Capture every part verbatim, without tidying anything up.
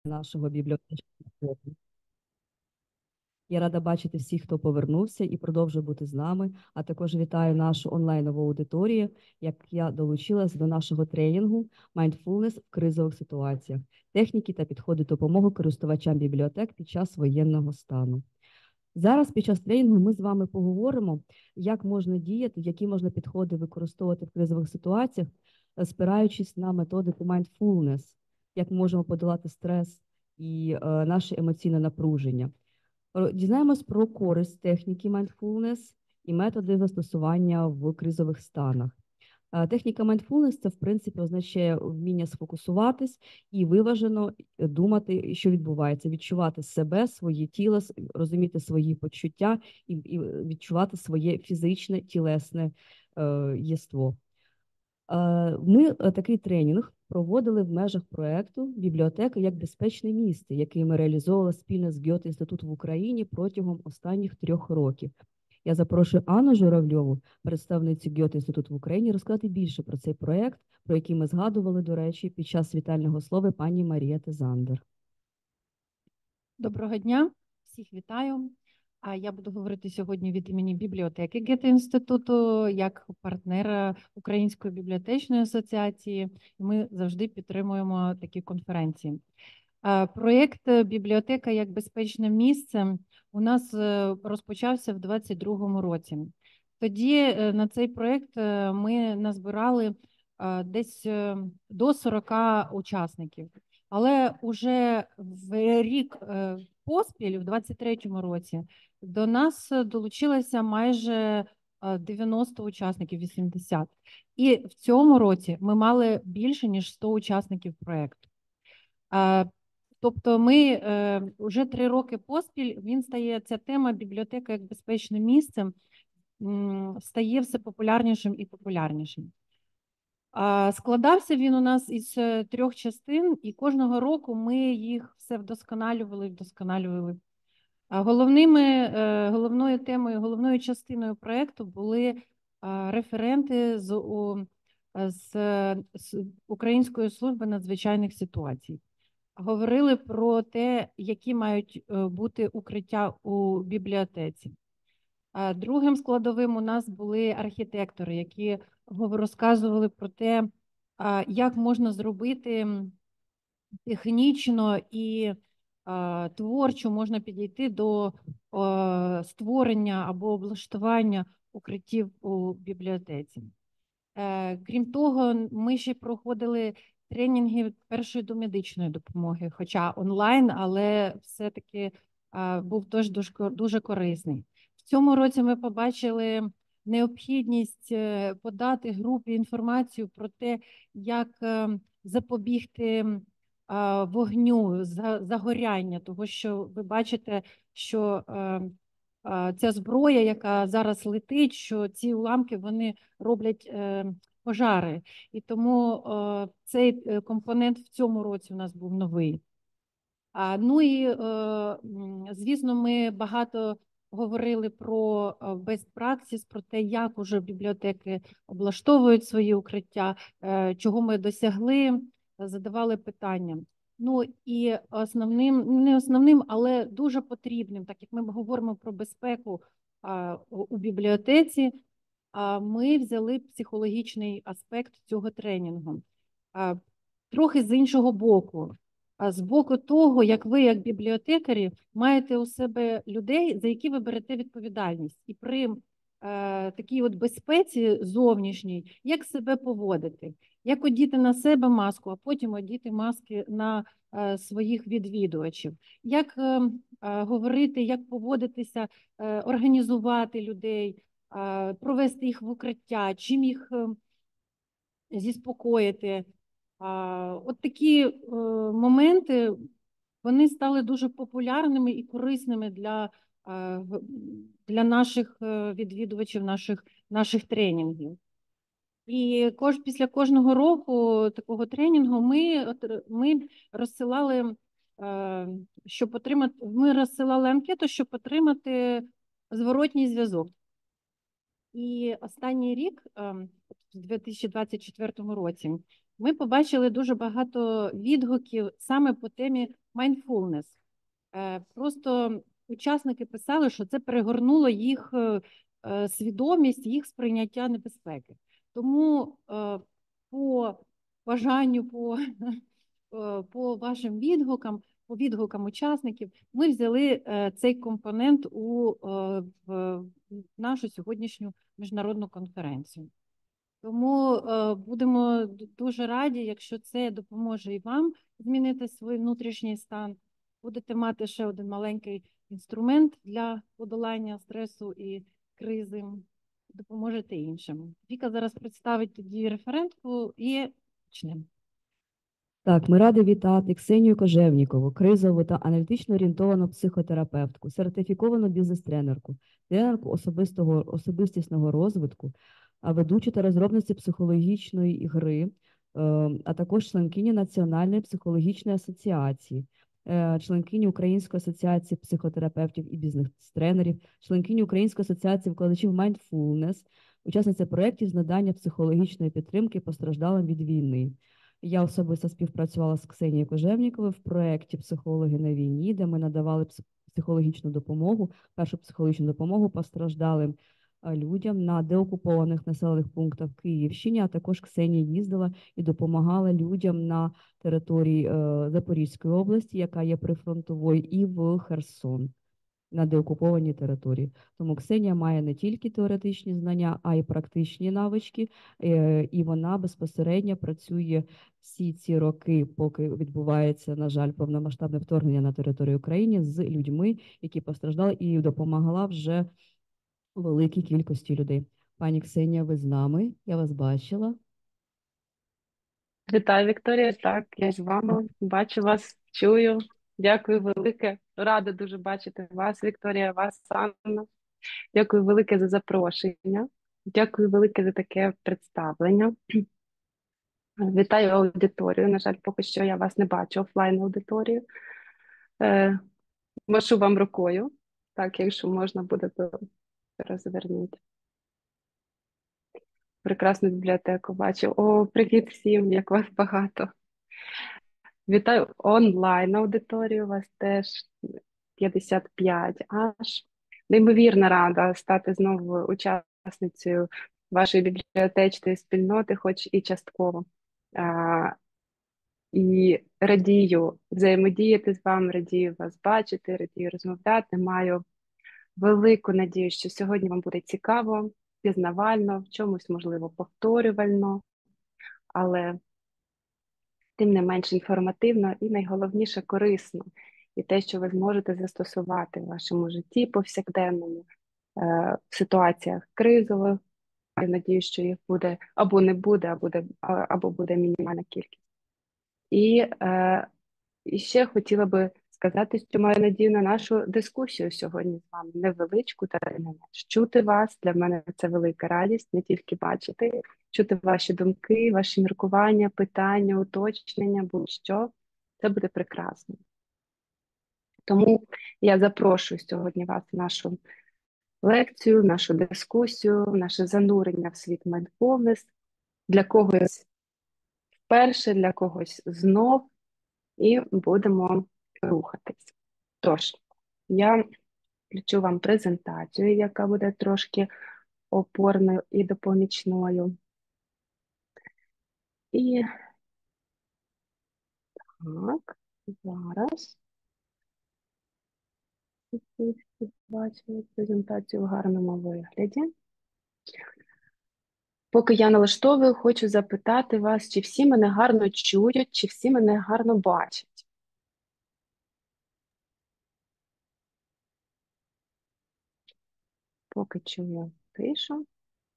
нашого бібліотечного клубу. Я рада бачити всіх, хто повернувся і продовжує бути з нами, а також вітаю нашу онлайнову аудиторію, як я долучилась до нашого тренінгу «Mindfulness в кризових ситуаціях. Техніки та підходи допомоги користувачам бібліотек під час воєнного стану». Зараз під час тренінгу ми з вами поговоримо, як можна діяти, які можна підходи використовувати в кризових ситуаціях, спираючись на методику mindfulness, як можемо подолати стрес і е, наше емоційне напруження. Дізнаємось про користь техніки mindfulness і методи застосування в кризових станах. Техніка mindfulness – це, в принципі, означає вміння сфокусуватись і виважено думати, що відбувається, відчувати себе, своє тіло, розуміти свої почуття і, і відчувати своє фізичне, тілесне е, єство. Е, ми такий тренінг проводили в межах проєкту «Бібліотека як безпечне місце», який ми реалізовували спільно з Гьоте-інститутом в Україні протягом останніх трьох років. Я запрошую Анну Журавльову, представницю Гьоте-інституту в Україні, розказати більше про цей проєкт, про який ми згадували, до речі, під час вітального слова пані Марієти Зандер. Доброго дня, всіх вітаю. Я буду говорити сьогодні від імені бібліотеки Гьоте-інституту як партнера Української бібліотечної асоціації. Ми завжди підтримуємо такі конференції. Проєкт «Бібліотека як безпечне місце» у нас розпочався в двадцять другому році. Тоді на цей проєкт ми назбирали десь до сорока учасників. Але уже в рік поспіль, в двадцять третьому році, до нас долучилося майже дев'яносто учасників, вісімдесят. І в цьому році ми мали більше, ніж сто учасників проєкту. Тобто ми вже три роки поспіль, він стає, ця тема «Бібліотека як безпечне місце» стає все популярнішим і популярнішим. Складався він у нас із трьох частин, і кожного року ми їх все вдосконалювали, вдосконалювали. Головними, головною темою, головною частиною проєкту були референти з, з, з Української служби надзвичайних ситуацій. Говорили про те, які мають бути укриття у бібліотеці. Другим складовим у нас були архітектори, які розказували про те, як можна зробити технічно і творчо можна підійти до створення або облаштування укриттів у бібліотеці. Крім того, ми ще проходили тренінги першої домедичної допомоги, хоча онлайн, але все-таки був теж дуже корисний. В цьому році ми побачили необхідність подати групі інформацію про те, як запобігти вогню, загоряння, того, що ви бачите, що ця зброя, яка зараз летить, що ці уламки, вони роблять пожари. І тому цей компонент в цьому році у нас був новий. Ну і, звісно, ми багато говорили про best practice, про те, як уже бібліотеки облаштовують свої укриття, чого ми досягли, задавали питання. Ну і основним, не основним, але дуже потрібним, так як ми говоримо про безпеку у бібліотеці, ми взяли психологічний аспект цього тренінгу. Трохи з іншого боку. З боку того, як ви, як бібліотекарі, маєте у себе людей, за які ви берете відповідальність. І при е, такій от безпеці зовнішній, як себе поводити, як одіти на себе маску, а потім одіти маски на е, своїх відвідувачів, як е, е, говорити, як поводитися, е, організувати людей, е, провести їх в укриття, чим їх е, зіспокоїти. От такі е, моменти, вони стали дуже популярними і корисними для, е, для наших відвідувачів, наших, наших тренінгів. І кож, після кожного року такого тренінгу ми, ми розсилали, е, щоб отримати, ми розсилали анкету, щоб отримати зворотній зв'язок. І останній рік, е, в дві тисячі двадцять четвертому році, ми побачили дуже багато відгуків саме по темі mindfulness. Е, Просто учасники писали, що це перегорнуло їх е, е, свідомість, їх сприйняття небезпеки. Тому е, по бажанню, по, е, по вашим відгукам, по відгукам учасників, ми взяли е, цей компонент у е, в нашу сьогоднішню міжнародну конференцію. Тому е, будемо дуже раді, якщо це допоможе і вам змінити свій внутрішній стан. Будете мати ще один маленький інструмент для подолання стресу і кризи. Допоможете іншим. Віка зараз представить тоді референтку і почнемо. Так, ми раді вітати Ксенію Кожевнікову, кризову та аналітично орієнтовану психотерапевтку, сертифіковану бізнес-тренерку, тренерку особистого особистісного розвитку, а ведучу та розробниці психологічної гри, е, а також членкині Національної психологічної асоціації, е, членкині Української асоціації психотерапевтів і бізнес-тренерів, членкині Української асоціації викладачів Mindfulness, учасниця проєктів з надання психологічної підтримки постраждалим від війни. Я особисто співпрацювала з Ксенією Кожевніковою в проєкті «Психологи на війні», де ми надавали психологічну допомогу, першу психологічну допомогу постраждалим людям на деокупованих населених пунктах в Київщині, а також Ксенія їздила і допомагала людям на території Запорізької області, яка є прифронтовою, і в Херсон, на деокупованій території. Тому Ксенія має не тільки теоретичні знання, а й практичні навички, і вона безпосередньо працює всі ці роки, поки відбувається, на жаль, повномасштабне вторгнення на територію України, з людьми, які постраждали, і допомагала вже великій кількості людей. Пані Ксенія, ви з нами? Я вас бачила. Вітаю, Вікторія. Так, я з вами. Бачу вас, чую. Дякую велике. Рада дуже бачити вас, Вікторія, вас, Анна. Дякую велике за запрошення. Дякую велике за таке представлення. Вітаю аудиторію. На жаль, поки що я вас не бачу, офлайн аудиторію. Е, машу вам рукою. Так, якщо можна буде, то розверніть. Прекрасну бібліотеку бачу. О, привіт всім, як вас багато. Вітаю онлайн аудиторію, у вас теж п'ятдесят п'ять аж. Неймовірно рада стати знову учасницею вашої бібліотечної спільноти, хоч і частково. А, і радію взаємодіяти з вами, радію вас бачити, радію розмовляти. Маю велику надію, що сьогодні вам буде цікаво, пізнавально, в чомусь, можливо, повторювально, але тим не менш інформативно і найголовніше корисно. І те, що ви зможете застосувати в вашому житті повсякденному, в ситуаціях кризових. Я надію, що їх буде або не буде, або буде, або буде мінімальна кількість. І, е, і ще хотіла би сказати, що маю надію на нашу дискусію сьогодні з вами, невеличку та не менш. Чути вас, для мене це велика радість, не тільки бачити, чути ваші думки, ваші міркування, питання, уточнення, будь-що. Це буде прекрасно. Тому я запрошую сьогодні вас в нашу лекцію, в нашу дискусію, в наше занурення в світ mindfulness. Для когось вперше, для когось знов, і будемо рухатись. Тож, я включу вам презентацію, яка буде трошки опорною і допомічною. І так, зараз бачимо презентацію в гарному вигляді. Поки я налаштовую, хочу запитати вас, чи всі мене гарно чують, чи всі мене гарно бачать. Поки чую тишу,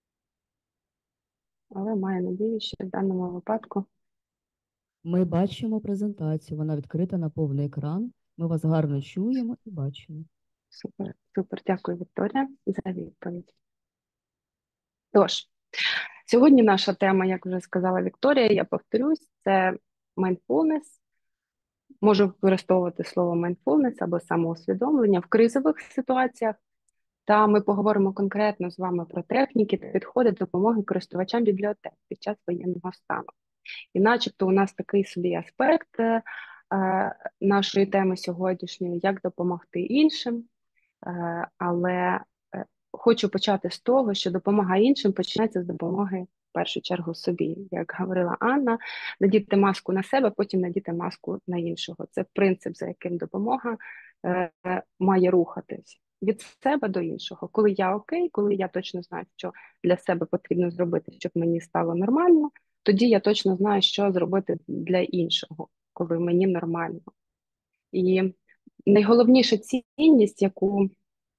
але маю надію, що в даному випадку... Ми бачимо презентацію, вона відкрита на повний екран. Ми вас гарно чуємо і бачимо. Супер, супер. Дякую, Вікторія, за відповідь. Тож, сьогодні наша тема, як вже сказала Вікторія, я повторюсь, це mindfulness. Можу використовувати слово mindfulness або самоусвідомлення в кризових ситуаціях. Та ми поговоримо конкретно з вами про техніки та підходи допомоги користувачам бібліотек під час воєнного стану. І начебто у нас такий собі аспект е, нашої теми сьогоднішньої, як допомогти іншим. Е, але е, хочу почати з того, що допомога іншим починається з допомоги в першу чергу собі. Як говорила Анна, надіти маску на себе, потім надіти маску на іншого. Це принцип, за яким допомога е, має рухатись від себе до іншого. Коли я окей, коли я точно знаю, що для себе потрібно зробити, щоб мені стало нормально, тоді я точно знаю, що зробити для іншого, коли мені нормально. І найголовніша цінність, яку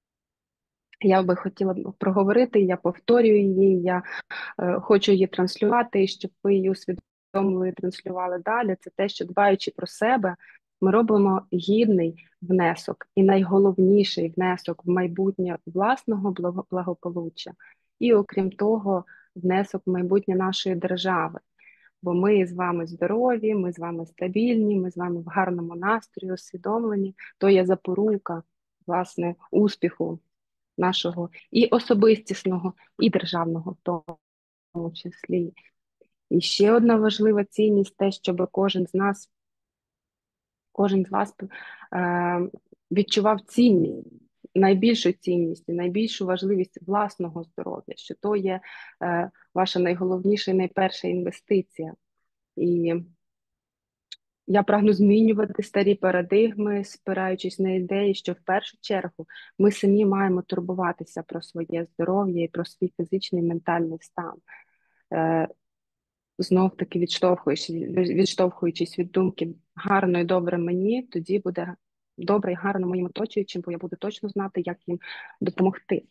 я би хотіла проговорити, я повторюю її, я е, хочу її транслювати, і щоб ви її усвідомили і транслювали далі. Це те, що дбаючи про себе, ми робимо гідний внесок і найголовніший внесок в майбутнє власного благо- благополуччя. І окрім того, внесок в майбутнє нашої держави. Бо ми з вами здорові, ми з вами стабільні, ми з вами в гарному настрої, усвідомлені, то є запорука, власне, успіху нашого і особистісного, і державного в тому числі. І ще одна важлива цінність те, щоб кожен з нас, кожен з вас е, відчував цінність, найбільшу цінність і найбільшу важливість власного здоров'я, що то є е, ваша найголовніша і найперша інвестиція. І я прагну змінювати старі парадигми, спираючись на ідеї, що в першу чергу ми самі маємо турбуватися про своє здоров'я і про свій фізичний і ментальний стан. Е, знов таки відштовхуючись, відштовхуючись від думки гарно і добре мені, тоді буде добре і гарно моїм оточуючим, бо я буду точно знати, як їм допомогти.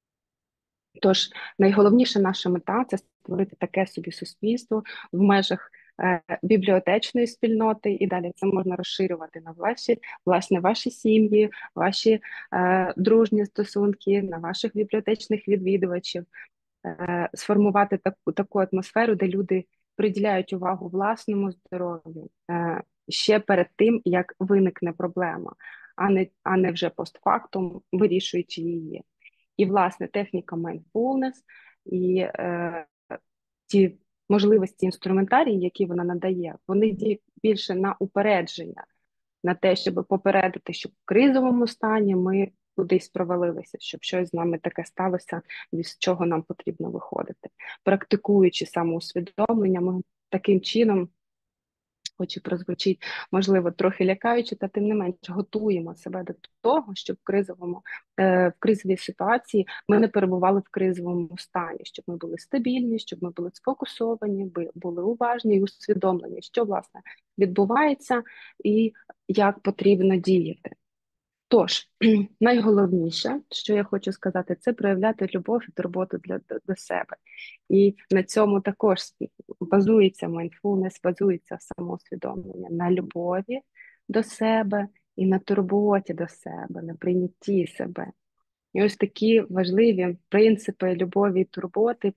Тож найголовніша наша мета – це створити таке собі суспільство в межах е, бібліотечної спільноти, і далі це можна розширювати на ваші, власне, ваші сім'ї, ваші е, дружні стосунки, на ваших бібліотечних відвідувачів, е, сформувати таку, таку атмосферу, де люди приділяють увагу власному здоров'ю е, ще перед тим, як виникне проблема, а не, а не вже постфактум, вирішуючи її. І, власне, техніка mindfulness і е, ті можливості інструментарії, які вона надає, вони діють більше на упередження, на те, щоб попередити, щоб в кризовому стані ми кудись провалилися, щоб щось з нами таке сталося, з чого нам потрібно виходити. Практикуючи самоусвідомлення, ми таким чином, хоч і прозвучить, можливо, трохи лякаючи, та тим не менше готуємо себе до того, щоб в кризовому, е, в кризовій ситуації ми не перебували в кризовому стані, щоб ми були стабільні, щоб ми були сфокусовані, би- були уважні і усвідомлені, що, власне, відбувається і як потрібно діяти. Тож, найголовніше, що я хочу сказати, це проявляти любов і турботу для, до, до себе. І на цьому також базується mindfulness, базується самоусвідомлення на любові до себе і на турботі до себе, на прийнятті себе. І ось такі важливі принципи любові і турботи,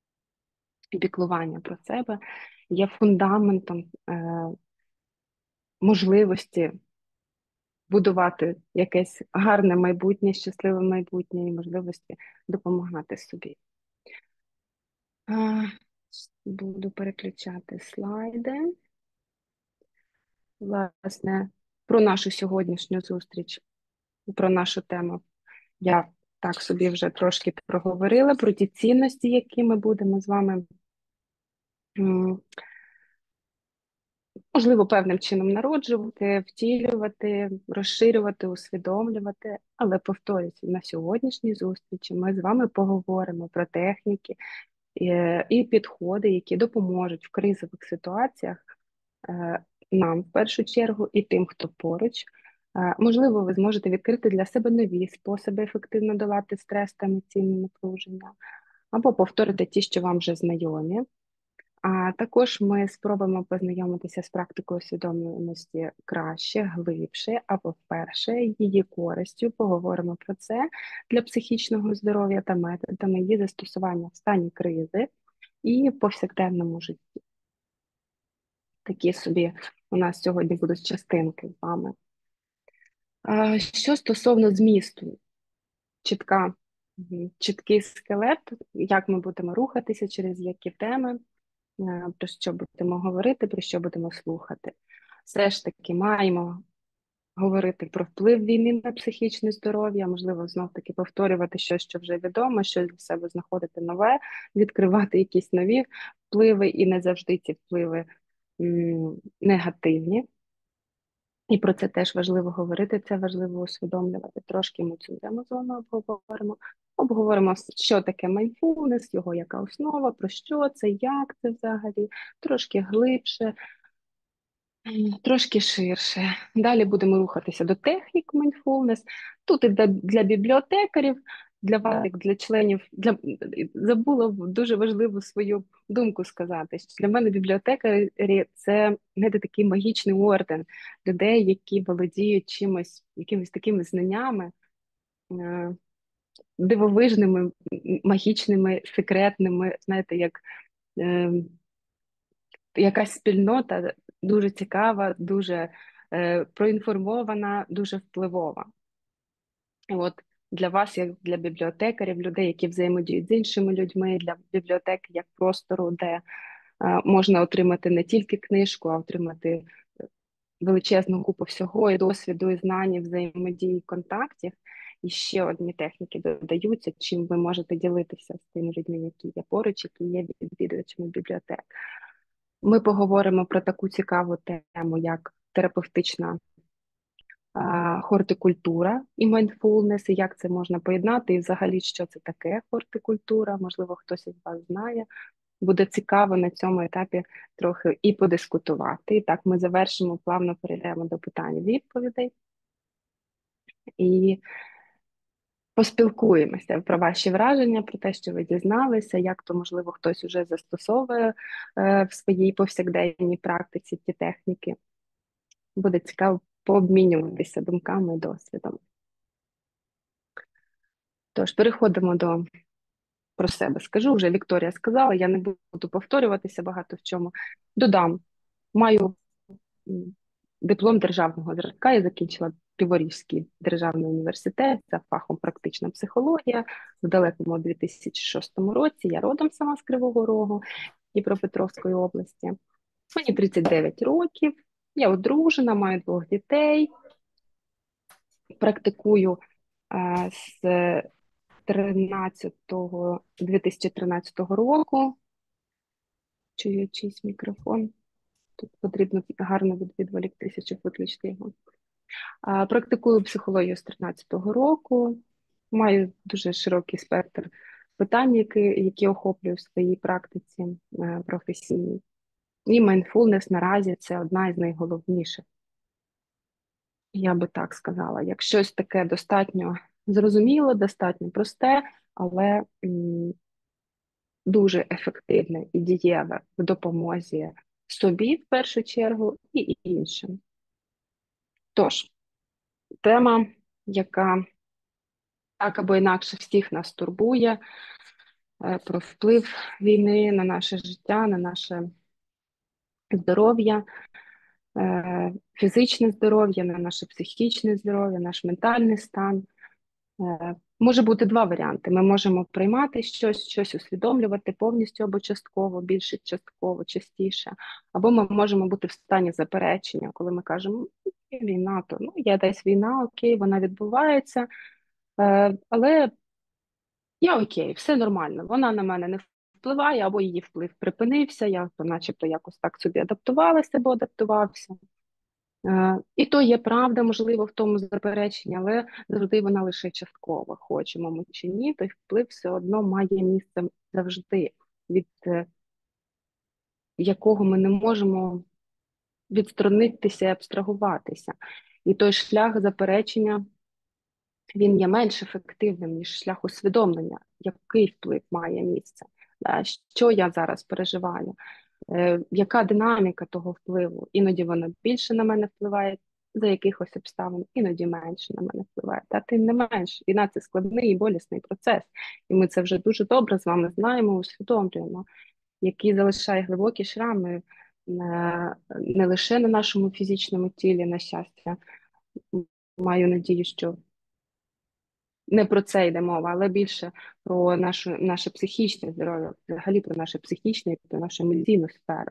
і піклування про себе є фундаментом е, можливості будувати якесь гарне майбутнє, щасливе майбутнє і можливості допомагати собі. А, буду переключати слайди. Власне, про нашу сьогоднішню зустріч, про нашу тему я так собі вже трошки проговорила, про ті цінності, які ми будемо з вами, м, можливо, певним чином народжувати, втілювати, розширювати, усвідомлювати. Але, повторюсь, на сьогоднішній зустрічі ми з вами поговоримо про техніки і, і підходи, які допоможуть в кризових ситуаціях е, нам в першу чергу і тим, хто поруч. Е, Можливо, ви зможете відкрити для себе нові способи ефективно долати стрес та емоційне напруження, або повторити ті, що вам вже знайомі. А також ми спробуємо познайомитися з практикою свідомості краще, глибше або вперше, її користю. Поговоримо про це для психічного здоров'я та методами її застосування в стані кризи і в повсякденному житті. Такі собі у нас сьогодні будуть частинки з вами. А що стосовно змісту, чітка, мгм, чіткий скелет, як ми будемо рухатися, через які теми, е, про що будемо говорити, про що будемо слухати. все ж таки маємо говорити про вплив війни на психічне здоров'я, можливо, знов-таки повторювати щось, що вже відомо, щось для себе знаходити нове, відкривати якісь нові впливи, і не завжди ці впливи м, негативні. І про це теж важливо говорити, це важливо усвідомлювати. Трошки ми цю тему з вами обговоримо. Обговоримо, що таке mindfulness, його яка основа, про що це, як це взагалі, трошки глибше, трошки ширше. Далі будемо рухатися до технік mindfulness. Тут і для, для бібліотекарів, для вас, як для членів, для забула дуже важливу свою думку сказати. Що для мене бібліотекарі це не такий магічний орден людей, які володіють чимось, якимись такими знаннями, е, дивовижними, магічними, секретними, знаєте, як е, якась спільнота дуже цікава, дуже е, проінформована, дуже впливова. І от для вас, як для бібліотекарів, людей, які взаємодіють з іншими людьми, для бібліотеки як простору, де е, можна отримати не тільки книжку, а отримати величезну купу всього, і досвіду, і знань, і взаємодії, контактів. І ще одні техніки додаються, чим ви можете ділитися з тими людьми, які є поруч, які є відвідувачами бібліотек. Ми поговоримо про таку цікаву тему, як терапевтична а, хортикультура і mindfulness, і як це можна поєднати, і взагалі, що це таке хортикультура, можливо, хтось із вас знає. Буде цікаво на цьому етапі трохи і подискутувати. І так, ми завершимо, плавно перейдемо до питань і відповідей. І поспілкуємося про ваші враження, про те, що ви дізналися, як то, можливо, хтось уже застосовує е, в своїй повсякденній практиці ті техніки. Буде цікаво пообмінюватися думками і досвідом. Тож, переходимо до про себе. Скажу, вже Вікторія сказала, я не буду повторюватися багато в чому. Додам, маю диплом державного зразка, я закінчила Криворізький державний університет за фахом практична психологія в далекому дві тисячі шостому році. Я родом сама з Кривого Рогу, Дніпропетровської області. Мені тридцять дев'ять років, я одружена, маю двох дітей, практикую а, з тринадцятого, дві тисячі тринадцятого року. Чую чийсь мікрофон. Тут потрібно гарно відволіктися, щоб виключити його. А, практикую психологію з тринадцятого року. Маю дуже широкий спектр питань, які, які охоплюю в своїй практиці е, професійній. І mindfulness наразі це одна із найголовніших. Я би так сказала. Як щось таке достатньо зрозуміле, достатньо просте, але м, дуже ефективне і дієве в допомозі собі, в першу чергу, і іншим. Тож, тема, яка так або інакше всіх нас турбує, е, про вплив війни на наше життя, на наше здоров'я, е, фізичне здоров'я, на наше психічне здоров'я, наш ментальний стан. Е, Може бути два варіанти. Ми можемо приймати щось, щось усвідомлювати повністю або частково, більше частково, частіше. Або ми можемо бути в стані заперечення, коли ми кажемо, війна, то ну, є десь війна, окей, вона відбувається, е, але я окей, все нормально, вона на мене не впливає, або її вплив припинився, я то начебто якось так собі адаптувалася або адаптувався. Е, І то є правда, можливо, в тому запереченні, але завжди вона лише частково, хочемо ми чи ні, той вплив все одно має місце завжди, від е, якого ми не можемо відсторонитися і абстрагуватися. І той шлях заперечення, він є менш ефективним, ніж шлях усвідомлення, який вплив має місце, да, що я зараз переживаю. Е, яка динаміка того впливу? Іноді вона більше на мене впливає за якихось обставин, іноді менше на мене впливає. Та тим не менш, війна – це складний і болісний процес. І ми це вже дуже добре з вами знаємо, усвідомлюємо, який залишає глибокі шрами не, не лише на нашому фізичному тілі, на щастя. Маю надію, що не про це йде мова, але більше про нашу, наше психічне здоров'я, взагалі про наше психічне і про нашу емоційну сферу.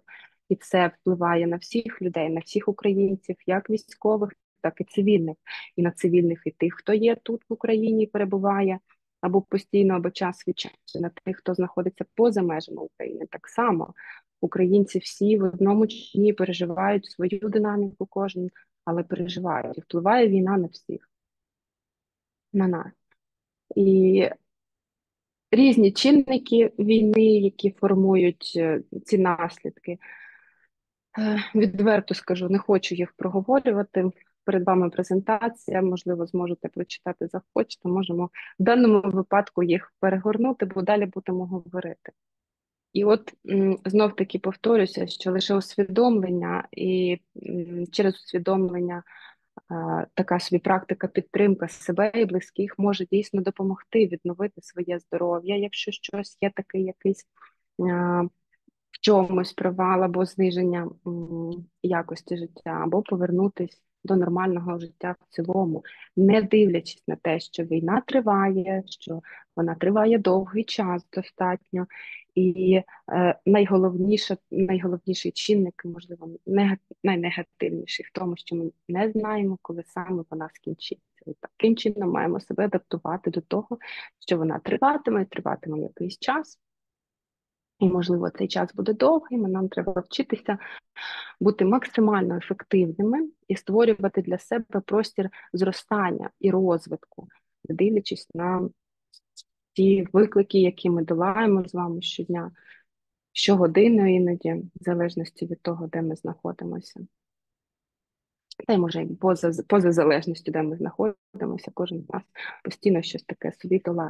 І це впливає на всіх людей, на всіх українців, як військових, так і цивільних. І на цивільних, і тих, хто є тут в Україні, перебуває або постійно, або час від часу, на тих, хто знаходиться поза межами України. Так само українці всі в одному чині переживають свою динаміку кожен, але переживають. І впливає війна на всіх, на нас. І різні чинники війни, які формують е, ці наслідки. Е, Відверто скажу, не хочу їх проговорювати. Перед вами презентація, можливо, зможете прочитати, захочете. Можемо в даному випадку їх перегорнути, бо далі будемо говорити. І от знов таки повторюся, що лише усвідомлення і м, через усвідомлення е, така собі практика підтримка себе і близьких може дійсно допомогти відновити своє здоров'я, якщо щось є такий якийсь е, в чомусь провал або зниження м, якості життя, або повернутись до нормального життя в цілому, не дивлячись на те, що війна триває, що вона триває довгий час достатньо. І е, найголовніше, найголовніший чинник, можливо, нега- найнегативніший в тому, що ми не знаємо, коли саме вона скінчиться. І таким чином маємо себе адаптувати до того, що вона триватиме, триватиме якийсь час. І, можливо, цей час буде довгим, і нам треба вчитися бути максимально ефективними і створювати для себе простір зростання і розвитку, не дивлячись на ті виклики, які ми долаємо з вами щодня, щогодини іноді, в залежності від того, де ми знаходимося. Та й може і поза, поза залежністю, де ми знаходимося, кожен з нас постійно щось таке собі долає.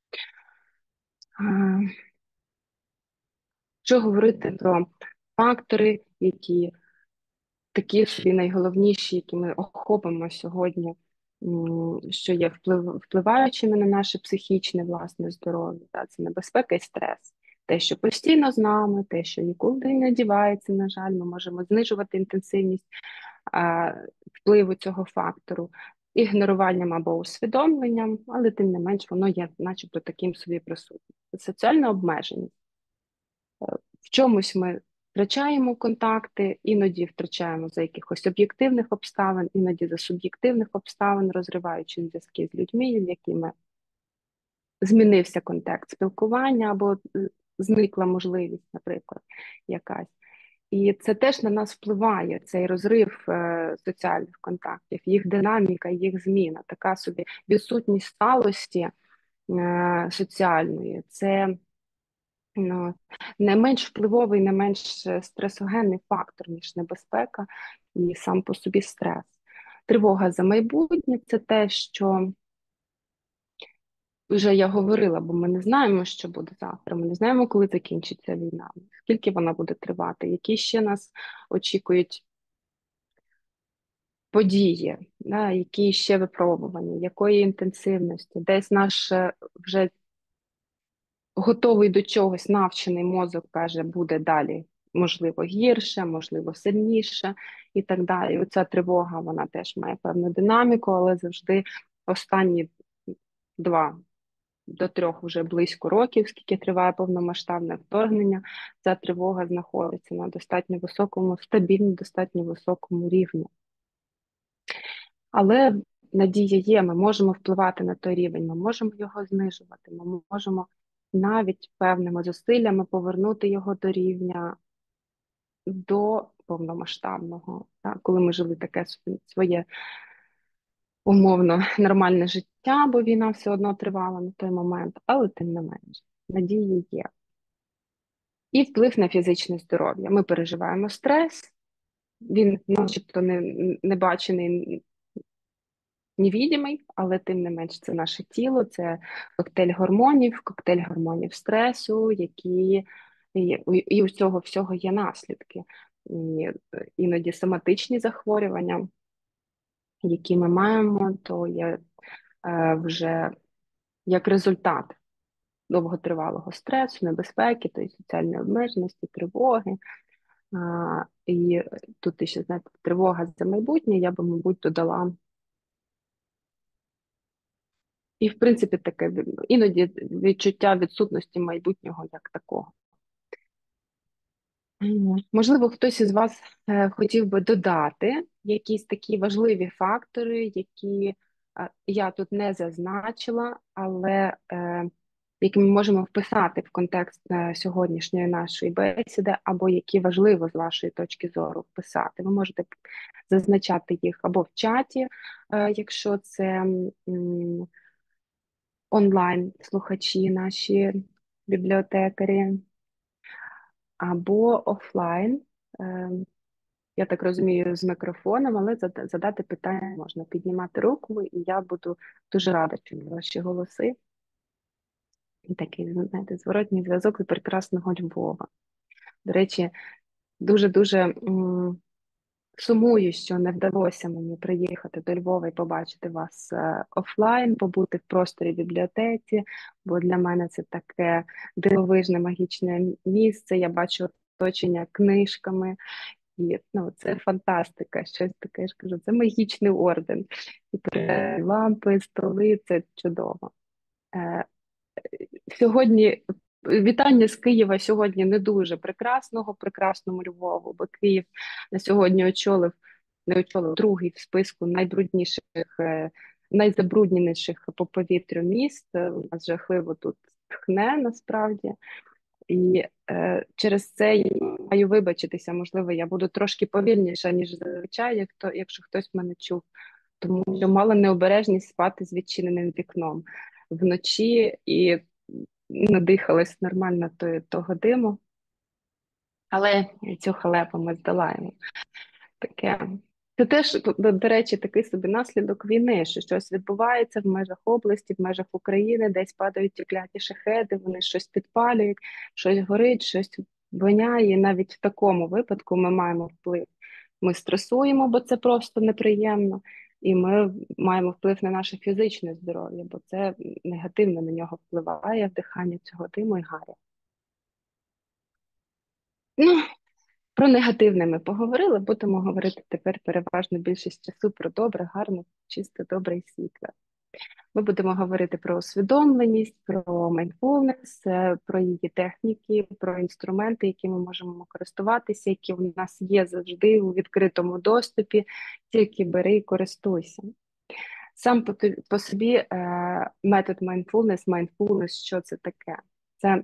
А, Що говорити про фактори, які такі собі найголовніші, які ми охопимо сьогодні, м, що є вплив, впливаючими на наше психічне власне здоров'я. Та, це небезпека і стрес. Те, що постійно з нами, те, що нікуди не дівається, на жаль, ми можемо знижувати інтенсивність а, впливу цього фактору ігноруванням або усвідомленням, але тим не менш воно є начебто таким собі присутнім. Соціальна обмеженість. В чомусь ми втрачаємо контакти, іноді втрачаємо за якихось об'єктивних обставин, іноді за суб'єктивних обставин, розриваючи зв'язки з людьми, з якими змінився контекст спілкування або зникла можливість, наприклад, якась. І це теж на нас впливає, цей розрив е, соціальних контактів, їх динаміка, їх зміна, така собі відсутність сталості е, соціальної. Це ну, не менш впливовий, не менш стресогенний фактор, ніж небезпека і сам по собі стрес. Тривога за майбутнє – це те, що вже я говорила, бо ми не знаємо, що буде завтра, ми не знаємо, коли закінчиться війна, скільки вона буде тривати, які ще нас очікують події, да, які ще випробування, якої інтенсивності, десь наш е, вже готовий до чогось навчений мозок каже, буде далі, можливо, гірше, можливо, сильніше і так далі. Оця тривога, вона теж має певну динаміку, але завжди останні два до трьох вже близько років, скільки триває повномасштабне вторгнення, ця тривога знаходиться на достатньо високому, стабільно достатньо високому рівні. Але надія є, ми можемо впливати на той рівень, ми можемо його знижувати, ми можемо навіть певними зусиллями повернути його до рівня до повномасштабного, так? Коли ми жили таке своє умовно нормальне життя, бо війна все одно тривала на той момент, але тим не менше, надії є. І вплив на фізичне здоров'я. Ми переживаємо стрес, він начебто не, не бачений, невідомий, але тим не менш це наше тіло, це коктейль гормонів, коктейль гормонів стресу, які і, і у цього всього є наслідки. І, іноді соматичні захворювання, які ми маємо, то є е, вже як результат довготривалого стресу, небезпеки, тобто соціальної обмеженості, тривоги. А, і тут ще, знаєте, тривога за майбутнє, я би, мабуть, додала. І, в принципі, таке іноді відчуття відсутності майбутнього як такого. М, Можливо, хтось із вас е, хотів би додати якісь такі важливі фактори, які е, я тут не зазначила, але е, які ми можемо вписати в контекст е, сьогоднішньої нашої бесіди, або які важливо з вашої точки зору вписати. Ви можете зазначати їх або в чаті, е, якщо це м, онлайн слухачі, наші бібліотекарі, або офлайн. Е, Я так розумію, з мікрофоном, але зада- задати питання можна піднімати руку, і я буду дуже рада чути ваші голоси. І такий, знаєте, зворотній зв'язок з прекрасного Львова. До речі, дуже-дуже м, сумую, що не вдалося мені приїхати до Львова і побачити вас е, офлайн, побути в просторі бібліотеці, бо для мене це таке дивовижне магічне місце. Я бачу оточення книжками. І ну, це фантастика, щось таке, я ж кажу, це магічний орден. І при лампи, столи, це чудово. Е, Сьогодні вітання з Києва сьогодні не дуже прекрасного, прекрасному Львову, бо Київ на сьогодні очолив, не очолив другий в списку найбрудніших, е, найзабрудненіших по повітрю міст. Е, У нас жахливо тут тхне насправді. І е, через це я маю вибачитися, можливо, я буду трошки повільніша, ніж зазвичай, як то, якщо хтось мене чув, тому що мала необережність спати з відчиненим вікном вночі і надихалась нормально то- того диму, але цю халепу ми здолаємо. Таке. Це теж, до, до речі, такий собі наслідок війни, що щось відбувається в межах області, в межах України, десь падають ті кляті шахеди, вони щось підпалюють, щось горить, щось воняє. І навіть в такому випадку ми маємо вплив. Ми стресуємо, бо це просто неприємно, і ми маємо вплив на наше фізичне здоров'я, бо це негативно на нього впливає вдихання цього диму і гарі. Ну, про негативне ми поговорили, будемо говорити тепер переважно більшість часу про добре, гарне, чисте, добре і світле. Ми будемо говорити про усвідомленість, про mindfulness, е, про її техніки, про інструменти, якими ми можемо користуватися, які в нас є завжди у відкритому доступі, тільки бери і користуйся. Сам по, тобі- по собі е, метод mindfulness, mindfulness, що це таке? Це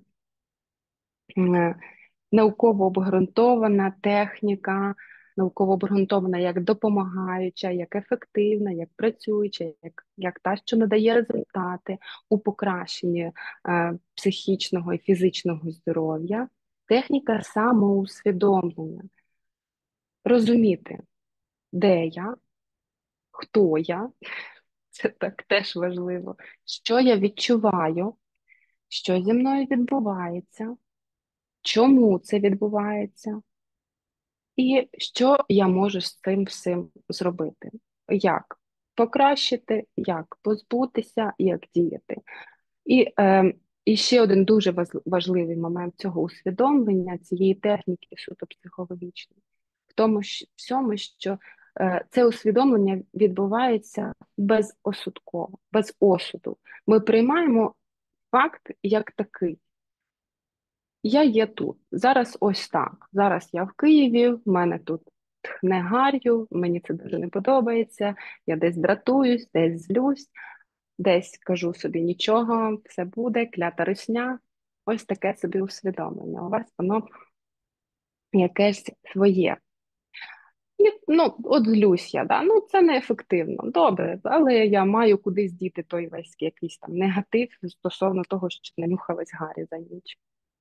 м, науково обґрунтована техніка, науково обґрунтована як допомагаюча, як ефективна, як працююча, як, як та, що надає результати у покращенні е, психічного і фізичного здоров'я. Техніка самоусвідомлення. Розуміти, де я, хто я, це так теж важливо, що я відчуваю, що зі мною відбувається, чому це відбувається, і що я можу з цим всім зробити? Як покращити, як позбутися, як діяти? І, е, і ще один дуже ваз- важливий момент цього усвідомлення, цієї техніки суто психологічної, в тому що, всьому, що е, це усвідомлення відбувається безосудково, без осуду. Ми приймаємо факт як такий. Я є тут. Зараз ось так. Зараз я в Києві, в мене тут тхне гар'ю, мені це дуже не подобається. Я десь дратуюсь, десь злюсь, десь кажу собі нічого, все буде, клята русня. Ось таке собі усвідомлення. У вас воно якесь своє. І, ну, от злюсь я, да? Ну це неефективно, добре, але я маю кудись діти той весь якийсь там негатив стосовно того, що не нюхалась Гаррі за ніч,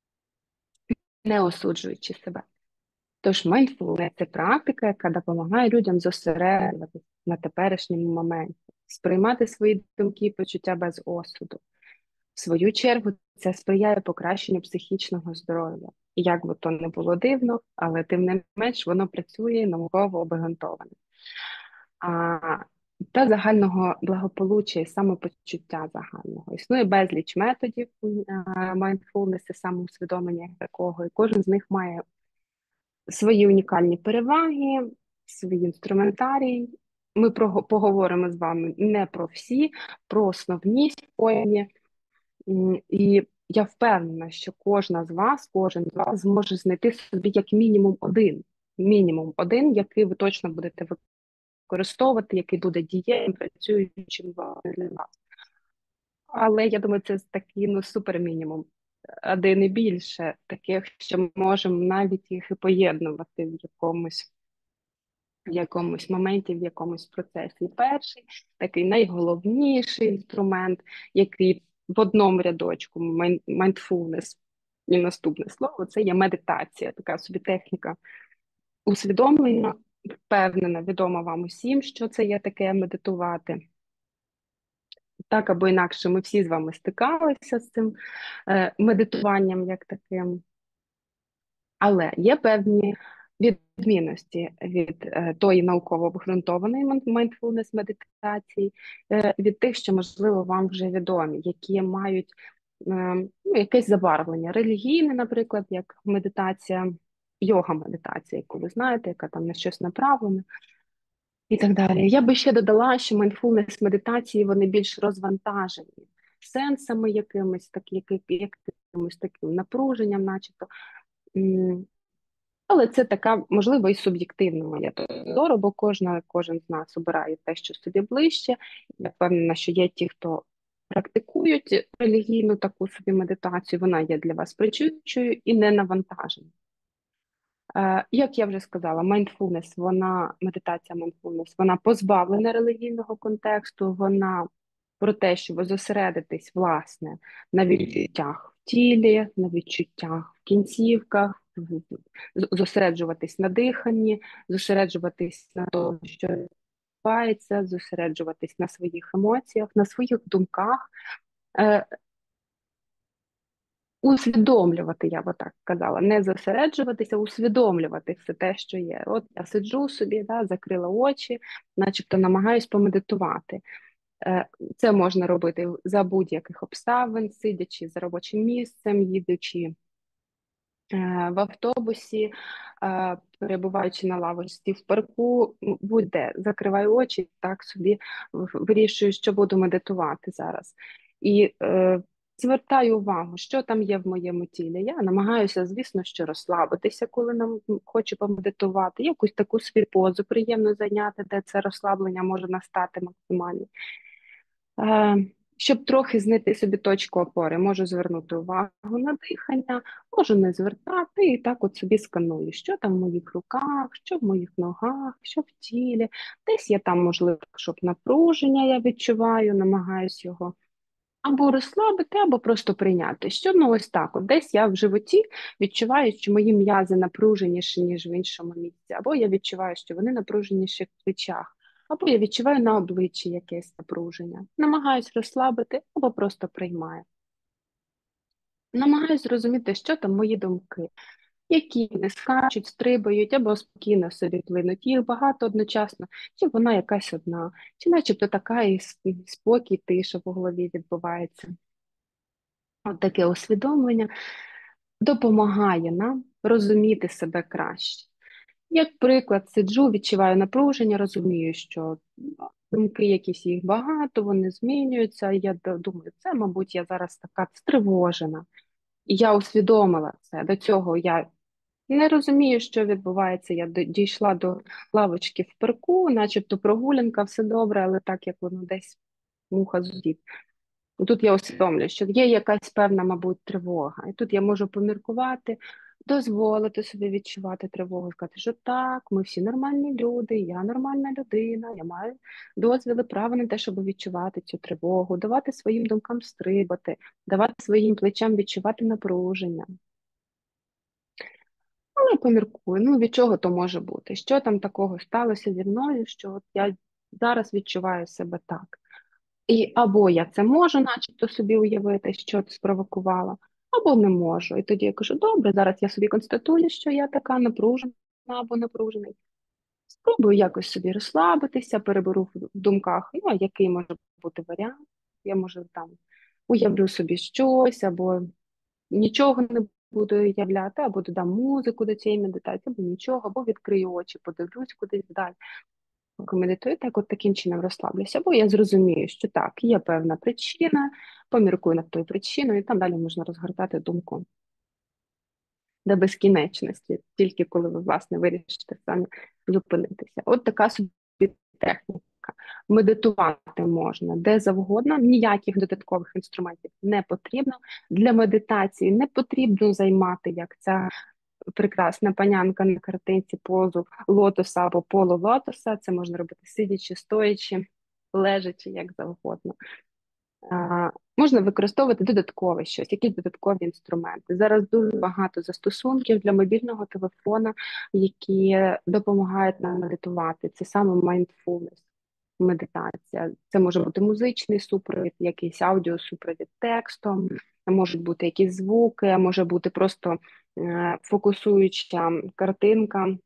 не осуджуючи себе. Тож mindfulness – це практика, яка допомагає людям зосереджуватися на теперішньому моменті, сприймати свої думки і почуття без осуду. В свою чергу, це сприяє покращенню психічного здоров'я. І як би то не було дивно, але тим не менш воно працює науково обґрунтовано. А, та загального благополуччя і самопочуття загального. Існує безліч методів mindfulness і самоусвідомлення такого, і кожен з них має свої унікальні переваги, свій інструментарій. Ми про, поговоримо з вами не про всі, про основні споєння. І я впевнена, що кожна з вас, кожен з вас зможе знайти собі як мінімум один, мінімум один, який ви точно будете використовувати, який буде дієвим, працюючим для вас. Але я думаю, це такий ну, супер мінімум. Один і більше таких, що можемо навіть їх і поєднувати в якомусь, в якомусь моменті, в якомусь процесі. І перший, такий найголовніший інструмент, який в одному рядочку, mindfulness, і наступне слово, це є медитація, така собі техніка усвідомлення, впевнена, відома вам усім, що це є таке медитувати. Так або інакше, ми всі з вами стикалися з цим е, медитуванням як таким. Але є певні відмінності від е, тої науково обґрунтованої mindfulness медитації, е, від тих, що, можливо, вам вже відомі, які мають е, ну, якесь забарвлення. Релігійне, наприклад, як медитація, йога-медитація, яку ви знаєте, яка там на щось направлена. І так далі. Я би ще додала, що mindfulness медитації вони більш розвантажені сенсами якимись, так, як, якимось таким напруженням, начебто. Але це така, можливо, і суб'єктивна моя точка зору, бо кожна, кожен з нас обирає те, що собі ближче. Я впевнена, що є ті, хто практикують релігійну таку собі медитацію, вона є для вас причучою і не навантажена. Е, Як я вже сказала, mindfulness, вона, медитація mindfulness, вона позбавлена релігійного контексту, вона про те, що ви зосередитесь, власне, на відчуттях в тілі, на відчуттях в кінцівках, в- з- зосереджуватись на диханні, зосереджуватись на тому, що відбувається, зосереджуватись на своїх емоціях, на своїх думках. Е, Усвідомлювати, я би так казала, не зосереджуватися, усвідомлювати все те, що є. От я сиджу собі, да, закрила очі, начебто намагаюсь помедитувати. Е, Це можна робити за будь-яких обставин, сидячи за робочим місцем, їдучи е, в автобусі, е, перебуваючи на лавочці в парку, м, будь-де, закриваю очі, так собі в- вирішую, що буду медитувати зараз. І е, звертаю увагу, що там є в моєму тілі. Я намагаюся, звісно, що розслабитися, коли нам хочу помедитувати, якусь таку свій позу приємно зайняти, де це розслаблення може настати максимально. Е, Щоб трохи знайти собі точку опори, можу звернути увагу на дихання, можу не звертати, і так от собі сканую, що там в моїх руках, що в моїх ногах, що в тілі. Десь я там, можливо, щоб напруження я відчуваю, намагаюсь його або розслабити, або просто прийняти. Що, ну ось так, от десь я в животі відчуваю, що мої м'язи напруженіші, ніж в іншому місці, або я відчуваю, що вони напруженіші в плечах, або я відчуваю на обличчі якесь напруження. Намагаюсь розслабити, або просто приймаю. Намагаюсь зрозуміти, що там мої думки, які не скачуть, стрибають, або спокійно собі плинуть. Їх багато одночасно, чи вона якась одна, чи начебто така і спокій, тиша в голові відбувається. От таке усвідомлення допомагає нам розуміти себе краще. Як приклад, сиджу, відчуваю напруження, розумію, що думки якісь їх багато, вони змінюються. І я думаю, це, мабуть, я зараз така стривожена. І я усвідомила це. До цього я не розумію, що відбувається. Я до- дійшла до лавочки в парку, начебто прогулянка, все добре, але так як воно десь муха зустрів. Тут я усвідомлюю, що є якась певна, мабуть, тривога. І тут я можу поміркувати, дозволити собі відчувати тривогу, сказати, що так, ми всі нормальні люди, я нормальна людина, я маю дозвіл і право на те, щоб відчувати цю тривогу, давати своїм думкам стрибати, давати своїм плечам відчувати напруження. Але поміркую, ну від чого то може бути? Що там такого сталося зі мною, що от я зараз відчуваю себе так. І або я це можу, начебто собі уявити, що це спровокувало, або не можу. І тоді я кажу, добре, зараз я собі констатую, що я така напружена або напружений. Спробую якось собі розслабитися, переберу в в думках, ну, а який може бути варіант. Я можу там уявлю собі щось, або нічого не буду уявляти, або додам музику до цієї медитації, або нічого, або відкрию очі, подивлюсь кудись далі. поки медитую, так от таким чином розслаблюся, бо я зрозумію, що так, є певна причина, поміркую над тою причиною, і там далі можна розгортати думку до безкінечності, тільки коли ви, власне, вирішите самі зупинитися. От така собі техніка. Медитувати можна де завгодно, ніяких додаткових інструментів не потрібно. Для медитації не потрібно займати, як ця прекрасна панянка на картинці, позу лотоса або полулотоса. Це можна робити сидячи, стоячи, лежачи, як завгодно. А, можна використовувати додаткове щось, якісь додаткові інструменти. Зараз дуже багато застосунків для мобільного телефона, які допомагають нам медитувати. Це саме mindfulness, медитація. Це може бути музичний супровід, якийсь аудіосупровід текстом, можуть бути якісь звуки, може бути просто е, фокусуюча картинка.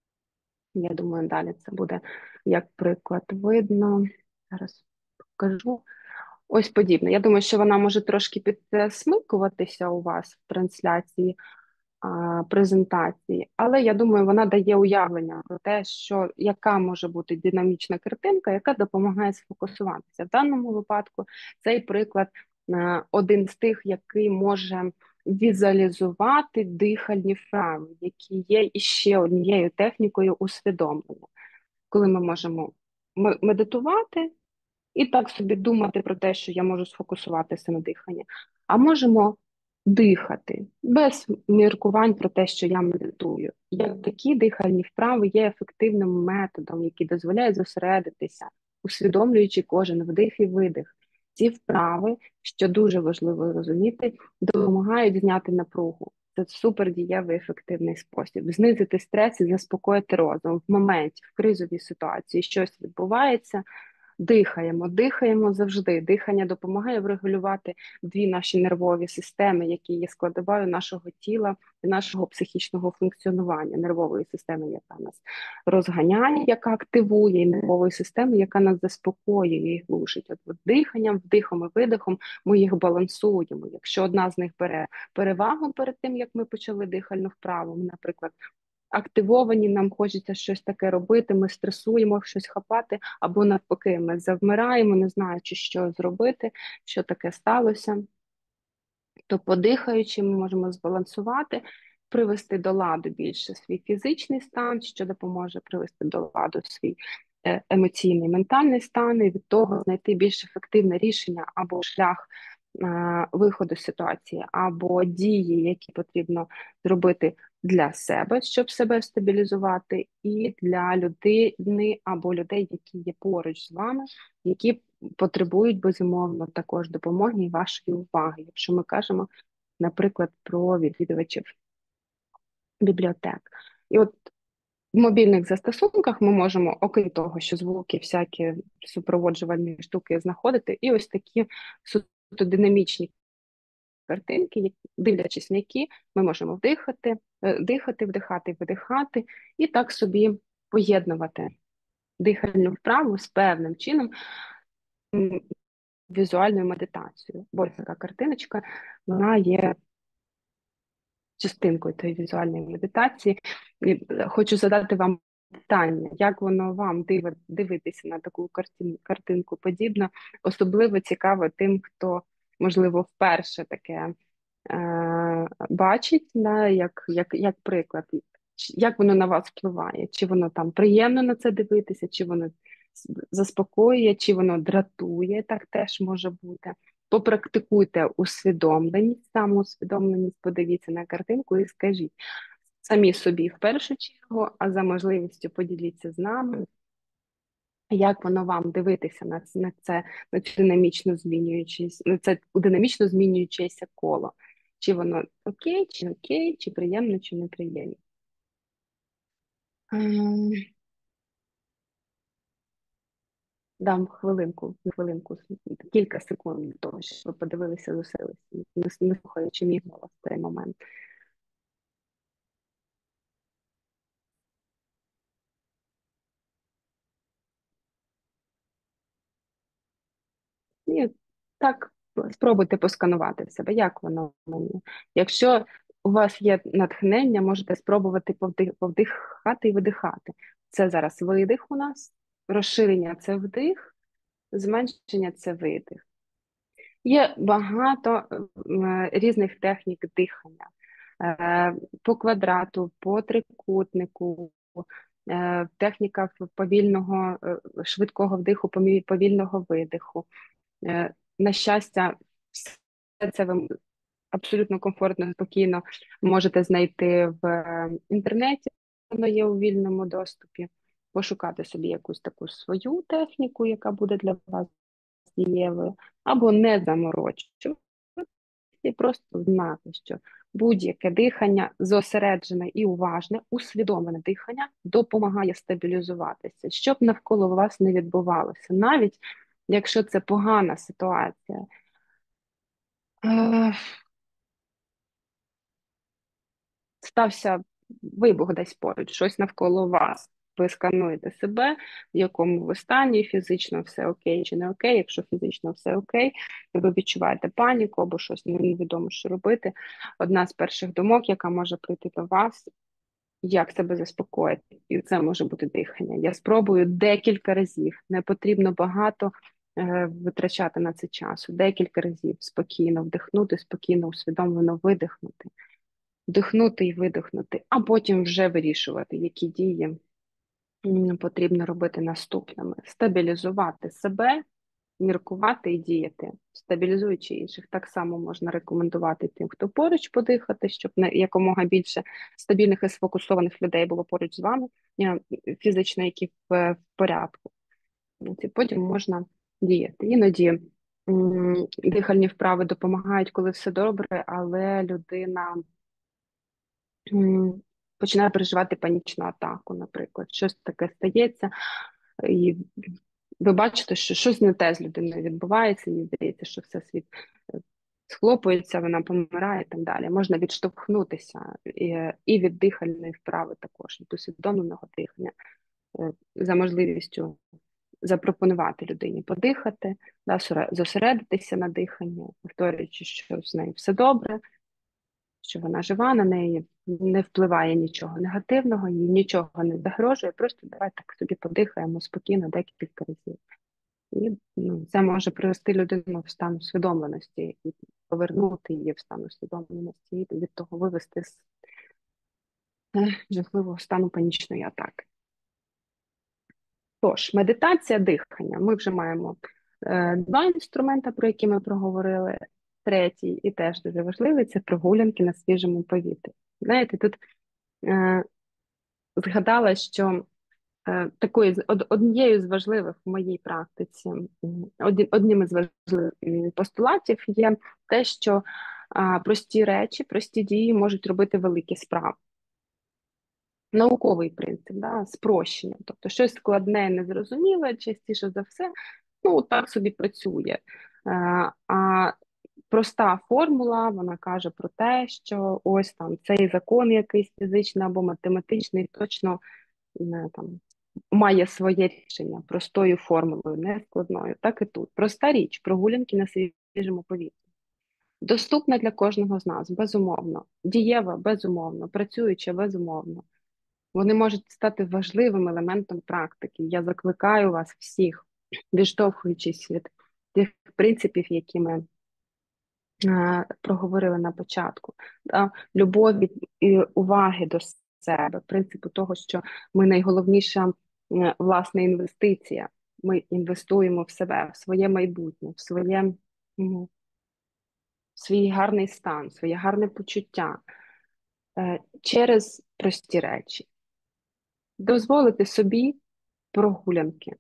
Я думаю, далі це буде як приклад видно. Зараз покажу. Ось подібне. Я думаю, що вона може трошки підсмикуватися у вас в трансляції а, презентації, але я думаю, вона дає уявлення про те, що яка може бути динамічна картинка, яка допомагає сфокусуватися. В даному випадку цей приклад а, один з тих, який може візуалізувати дихальні вправи, які є іще однією технікою усвідомлення, коли ми можемо медитувати і так собі думати про те, що я можу сфокусуватися на диханні. А можемо дихати без міркувань про те, що я медитую. Як такі дихальні вправи є ефективним методом, який дозволяє зосередитися, усвідомлюючи кожен вдих і видих. Ці вправи, що дуже важливо розуміти, допомагають зняти напругу. Це супердієвий ефективний спосіб. Знизити стрес і заспокоїти розум в моменті, в кризовій ситуації щось відбувається. Дихаємо, дихаємо завжди. Дихання допомагає врегулювати дві наші нервові системи, які є складовою нашого тіла і нашого психічного функціонування, нервової системи, яка нас розганяє, яка активує, і нервової системи, яка нас заспокоює і глушить. От, от диханням, вдихом і видихом ми їх балансуємо. Якщо одна з них бере перевагу перед тим, як ми почали дихальну вправу, ми, наприклад, активовані, нам хочеться щось таке робити, ми стресуємо, щось хапати, або навпаки, ми завмираємо, не знаючи, що зробити, що таке сталося. То подихаючи, ми можемо збалансувати, привести до ладу більше свій фізичний стан, що допоможе привести до ладу свій емоційний, ментальний стан, і від того знайти більш ефективне рішення або шлях виходу з ситуації, або дії, які потрібно зробити для себе, щоб себе стабілізувати, і для людини або людей, які є поруч з вами, які потребують, безумовно, також допомоги і вашої уваги, якщо ми кажемо, наприклад, про відвідувачів бібліотек. І от в мобільних застосунках ми можемо, окрім того, що звуки, всякі супроводжувальні штуки знаходити, і ось такі суто динамічні картинки, дивлячись на які ми можемо вдихати, дихати, вдихати, видихати, і так собі поєднувати дихальну вправу з певним чином візуальною медитацією. Бо така картиночка, вона є частинкою тієї візуальної медитації. І хочу задати вам питання, як воно вам диви, дивитися на таку картин, картинку подібно, особливо цікаво тим, хто, можливо, вперше таке е, бачить, да, як, як, як приклад, як воно на вас впливає, чи воно там приємно на це дивитися, чи воно заспокоює, чи воно дратує, так теж може бути. Попрактикуйте усвідомленість, самоусвідомленість, подивіться на картинку і скажіть самі собі в першу чергу, а за можливістю поділіться з нами, як воно вам дивитися на це, на це, на цю динамічно змінюючись, на це динамічно змінюючеся коло. Чи воно окей, чи окей, чи приємно, чи неприємно. Дам хвилинку, хвилинку, кілька секунд для того, щоб ви подивилися, зусилися, не, не слухаючи мій голос в цей момент. І так, спробуйте посканувати в себе, як воно мені. Якщо у вас є натхнення, можете спробувати повдих, повдихати і видихати. Це зараз видих у нас, розширення це вдих, зменшення це видих. Є багато м, різних технік дихання. Е, По квадрату, по трикутнику, е, техніка повільного, е, швидкого вдиху, помі- повільного видиху. Е, На щастя, все це ви абсолютно комфортно, спокійно можете знайти в е, інтернеті, воно є у вільному доступі, пошукати собі якусь таку свою техніку, яка буде для вас дієвою, або не заморочувати, і просто знати, що будь-яке дихання зосереджене і уважне, усвідомлене дихання допомагає стабілізуватися, щоб навколо вас не відбувалося, навіть якщо це погана ситуація. Е, Стався вибух десь поруч, щось навколо вас. Ви скануєте себе, в якому ви стані, фізично все окей чи не окей. Якщо фізично все окей, ви відчуваєте паніку або щось невідомо, що робити. Одна з перших думок, яка може прийти до вас, як себе заспокоїти, і це може бути дихання. Я спробую декілька разів, не потрібно багато е, витрачати на це часу. Декілька разів спокійно вдихнути, спокійно, усвідомлено видихнути. Вдихнути і видихнути, а потім вже вирішувати, які дії м, потрібно робити наступними. Стабілізувати себе, міркувати і діяти, стабілізуючи інших. Так само можна рекомендувати тим, хто поруч подихати, щоб на якомога більше стабільних і сфокусованих людей було поруч з вами, е, фізично, які в, в порядку. І потім можна діяти. Іноді м, дихальні вправи допомагають, коли все добре, але людина м, починає переживати панічну атаку, наприклад. Щось таке стається, і ви бачите, що щось не те з людиною відбувається, їй здається, що все світ е, схлопується, вона помирає і так далі. Можна відштовхнутися і, і від дихальної вправи також, від усвідомленого дихання, е, за можливістю запропонувати людині подихати, да, зосередитися на диханні, повторюючи, що з нею все добре, що вона жива, на неї не впливає нічого негативного, їй нічого не загрожує, просто давай так собі подихаємо спокійно декілька разів. І ну, це може привести людину в стан усвідомленості і повернути її в стан усвідомленості і від того вивести з е, жахливого стану панічної атаки. Тож, медитація дихання. Ми вже маємо е, два інструменти, про які ми проговорили. Третій, і теж дуже важливий, це прогулянки на свіжому повітрі. Знаєте, тут е, згадала, що е, такою од, однією з важливих в моїй практиці, од, одним із важливих постулатів є те, що е, прості речі, прості дії можуть робити великі справи. Науковий принцип, да, спрощення. Тобто щось складне, незрозуміле, частіше за все, ну, так собі працює. Е, а проста формула, вона каже про те, що ось там цей закон якийсь фізичний або математичний точно не, там, має своє рішення простою формулою, не складною. Так і тут. Проста річ, прогулянки на свіжому повітрі. Доступна для кожного з нас, безумовно. Дієва, безумовно. Працююча, безумовно. Вони можуть стати важливим елементом практики. Я закликаю вас всіх, відштовхуючись від тих принципів, які ми е, проговорили на початку, да? Любові і уваги до себе, принципу того, що ми найголовніша е, власна інвестиція. Ми інвестуємо в себе, в своє майбутнє, в своє, м, в свій гарний стан, в своє гарне почуття е, через прості речі. Дозволити собі прогулянки,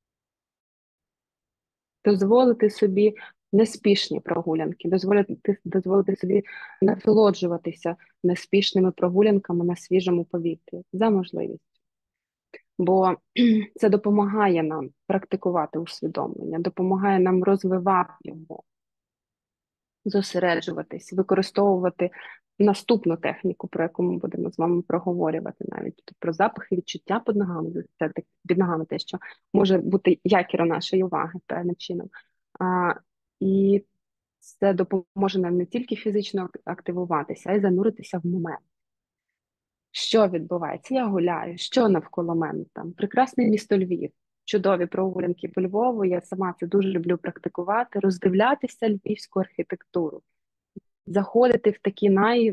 дозволити собі неспішні прогулянки, дозволити, дозволити собі насолоджуватися неспішними прогулянками на свіжому повітрі за можливістю. Бо це допомагає нам практикувати усвідомлення, допомагає нам розвивати його, зосереджуватись, використовувати наступну техніку, про яку ми будемо з вами проговорювати навіть тобто про запахи, відчуття під ногами, це так, під ногами те, що може бути якіром нашої уваги певним чином. А, і це допоможе нам не тільки фізично активуватися, а й зануритися в момент. Що відбувається? Я гуляю, що навколо мене там? Прекрасне місто Львів. чудові прогулянки по Львову. Я сама це дуже люблю практикувати, роздивлятися львівську архітектуру, заходити в такі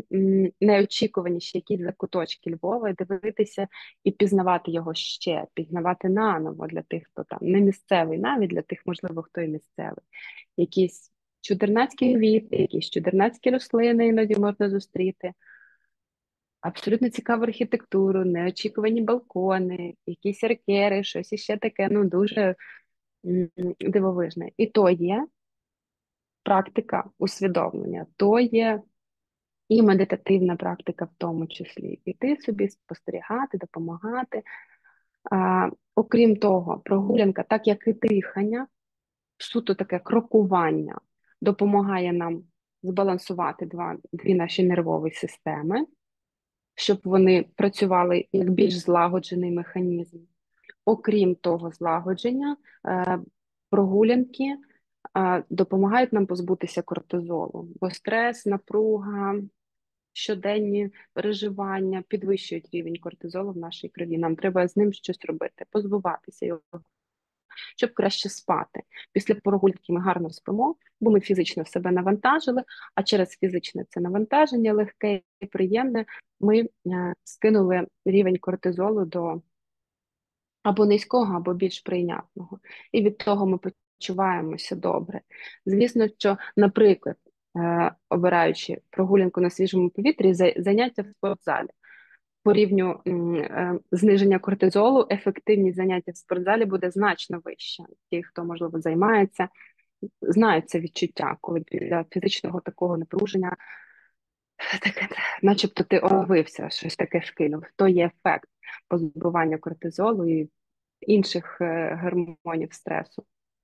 найнеочікуваніші якісь закуточки Львова, і дивитися і пізнавати його ще, пізнавати наново для тих, хто там не місцевий, навіть для тих, можливо, хто і місцевий. Якісь чудернацькі квіти, якісь чудернацькі рослини іноді можна зустріти. Абсолютно цікаву архітектуру, неочікувані балкони, якісь аркери, щось іще таке, ну, дуже м, дивовижне. І то є практика усвідомлення, то є і медитативна практика в тому числі. Іти собі, спостерігати, допомагати. А, окрім того, прогулянка, так як і дихання, суто таке крокування, допомагає нам збалансувати два, дві наші нервові системи, щоб вони працювали як більш злагоджений механізм. Окрім того злагодження, е, прогулянки е, допомагають нам позбутися кортизолу, бо стрес, напруга, щоденні переживання підвищують рівень кортизолу в нашій крові. Нам треба з ним щось робити, позбуватися його, щоб краще спати. Після прогулянки ми гарно спимо, бо ми фізично себе навантажили, а через фізичне це навантаження легке і приємне ми е, скинули рівень кортизолу до або низького, або більш прийнятного. І від того ми почуваємося добре. Звісно, що, наприклад, е, обираючи прогулянку на свіжому повітрі, за- заняття в спортзалі. По рівню м, е, зниження кортизолу, ефективність заняття в спортзалі буде значно вища. Ті, хто, можливо, займається, знають це відчуття, коли для фізичного такого напруження таке, начебто ти оновився, щось таке скинув. То є ефект позбування кортизолу і інших е, гормонів стресу.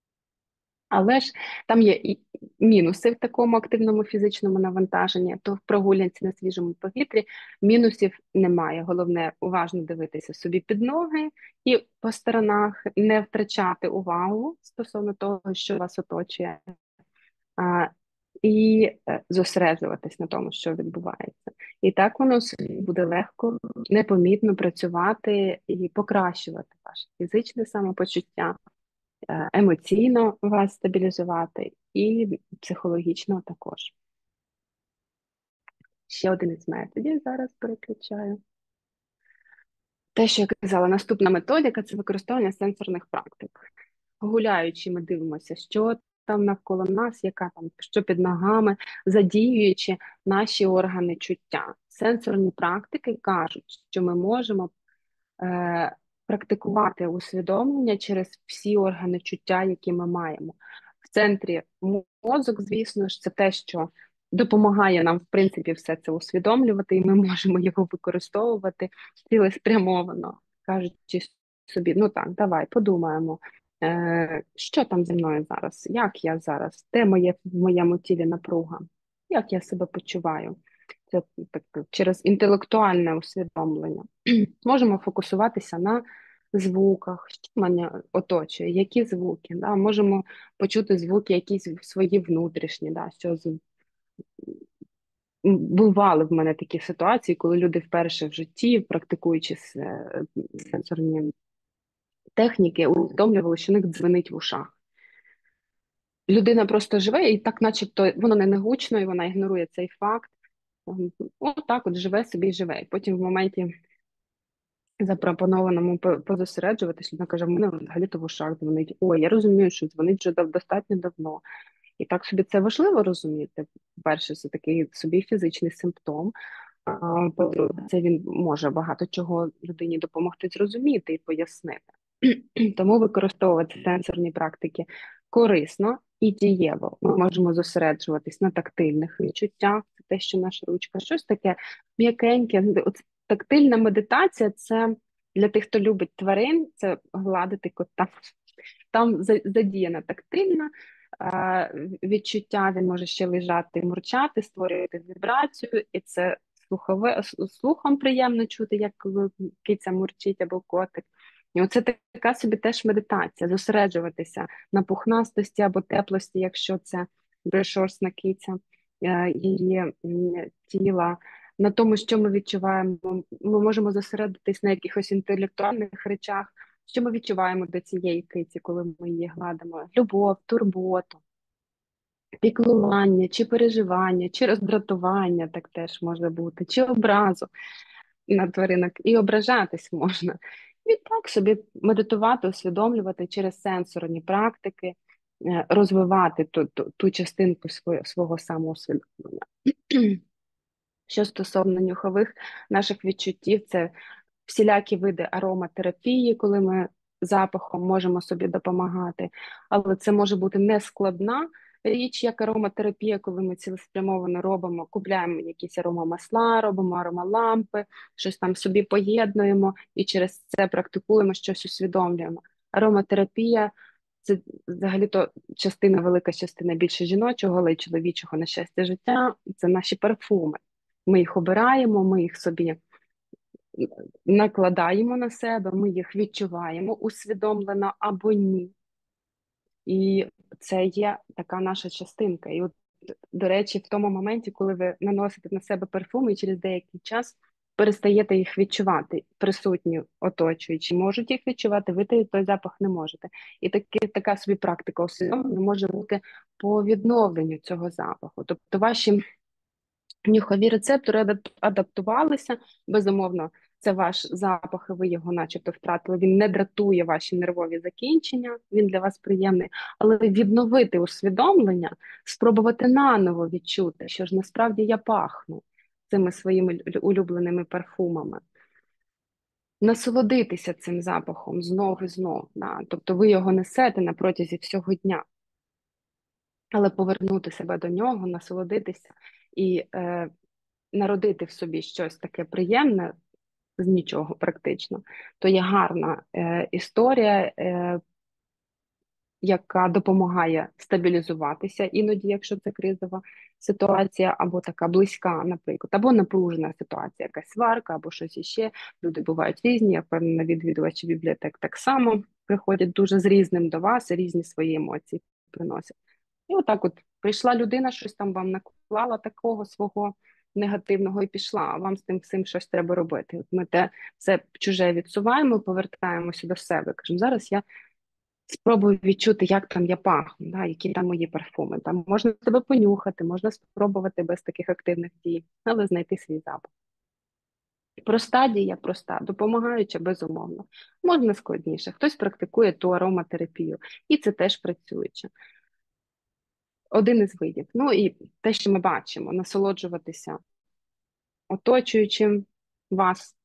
Але ж там є і мінуси в такому активному фізичному навантаженні, то в прогулянці на свіжому повітрі мінусів немає. Головне уважно дивитися собі під ноги і по сторонах, не втрачати увагу стосовно того, що вас оточує, а, і е, зосереджуватись на тому, що відбувається. І так воно собі буде легко, непомітно працювати і покращувати ваше фізичне самопочуття, е, емоційно вас стабілізувати і психологічно також. Ще один із методів, зараз переключаю. Те, що я казала, наступна методика – це використовування сенсорних практик. Гуляючи, ми дивимося, що там навколо нас, яка там, що під ногами, задіюючи наші органи чуття. Сенсорні практики кажуть, що ми можемо е, практикувати усвідомлення через всі органи чуття, які ми маємо. В центрі мозок, звісно ж, це те, що допомагає нам, в принципі, все це усвідомлювати, і ми можемо його використовувати цілеспрямовано, кажучи собі, ну так, давай, подумаємо, е, що там зі мною зараз, як я зараз, де моє в моєму тілі напруга, як я себе почуваю. Це так, через інтелектуальне усвідомлення. Можемо фокусуватися на звуках, що мене оточує, які звуки. Да? Можемо почути звуки якісь свої внутрішні, да? Що з... бували в мене такі ситуації, коли люди вперше в житті, практикуючи с- сенсорні техніки, усвідомлювали, що в них дзвенить в ушах. Людина просто живе, і так, начебто, воно не негучно, і вона ігнорує цей факт. Отак от живе собі і живе. І потім в моменті запропонованому по- позосереджуватись, вона каже, в мене взагалі-то в ушах дзвонить. Ой, я розумію, що дзвонить вже дав- достатньо давно. І так собі це важливо розуміти. Перше, це такий собі фізичний симптом. А по-друге, це він може багато чого людині допомогти зрозуміти і пояснити. Тому використовувати сенсорні практики корисно і дієво. Ми можемо зосереджуватись на тактильних відчуттях, це те, що наша ручка, щось таке м'якеньке. От тактильна медитація – це для тих, хто любить тварин, це гладити кота. Там за- задіяна тактильна е, відчуття, він може ще лежати і мурчати, створювати вібрацію, і це слухове, с- слухом приємно чути, як киця мурчить або котик. І оце така собі теж медитація, зосереджуватися на пухнастості або теплості, якщо це безшерстна киця, е, її м, тіла, на тому, що ми відчуваємо. Ми можемо зосередитись на якихось інтелектуальних речах, Що ми відчуваємо до цієї киці, коли ми її гладимо? Любов, турботу, піклування, чи переживання, чи роздратування, так теж може бути, чи образу на тваринок. І ображатись можна. І так собі медитувати, усвідомлювати через сенсорні практики, е, розвивати ту, ту, ту частинку свого, свого самоусвідомлення. Що стосовно нюхових наших відчуттів, це всілякі види ароматерапії, коли ми запахом можемо собі допомагати, але це може бути не складна річ, як ароматерапія, коли ми цілеспрямовано робимо, купляємо якісь аромамасла, робимо аромалампи, щось там собі поєднуємо і через це практикуємо, щось усвідомлюємо. Ароматерапія це взагалі-то частина, велика частина більше жіночого, але й чоловічого, на щастя, життя. Це наші парфуми. Ми їх обираємо, ми їх собі накладаємо на себе, ми їх відчуваємо усвідомлено або ні. І це є така наша частинка. І от, до речі, в тому моменті, коли ви наносите на себе парфуми, і через деякий час перестаєте їх відчувати, присутні оточуючі можуть їх відчувати, ви той той запах не можете. І таки, така собі практика усвідомлення може бути по відновленню цього запаху. Тобто ваші нюхові рецептори адап- адаптувалися, безумовно, це ваш запах, і ви його начебто втратили. Він не дратує ваші нервові закінчення, він для вас приємний, але відновити усвідомлення, спробувати наново відчути, що ж насправді я пахну цими своїми лю- улюбленими парфумами. Насолодитися цим запахом знов і знов. Да? Тобто ви його несете на протязі всього дня, але повернути себе до нього, насолодитися і е, народити в собі щось таке приємне з нічого практично, то є гарна е, історія, е, яка допомагає стабілізуватися іноді, якщо це кризова ситуація, або така близька, наприклад, або напружена ситуація, якась сварка, або щось іще. Люди бувають різні, я впевнена, відвідувачі бібліотек так само приходять дуже з різним до вас, і різні свої емоції приносять. І отак от прийшла людина, щось там вам наклала такого свого негативного і пішла, а вам з тим всім щось треба робити. От ми те все чуже відсуваємо, повертаємося до себе. Кажемо, зараз я спробую відчути, як там я пахну, да, які там мої парфуми. Там можна тебе понюхати, можна спробувати без таких активних дій, але знайти свій запах. Проста дія, проста, допомагаюча, безумовно. Можна складніше. Хтось практикує ту ароматерапію, і це теж працююче. Один із видів. Ну і те, що ми бачимо, насолоджуватися оточуючим вас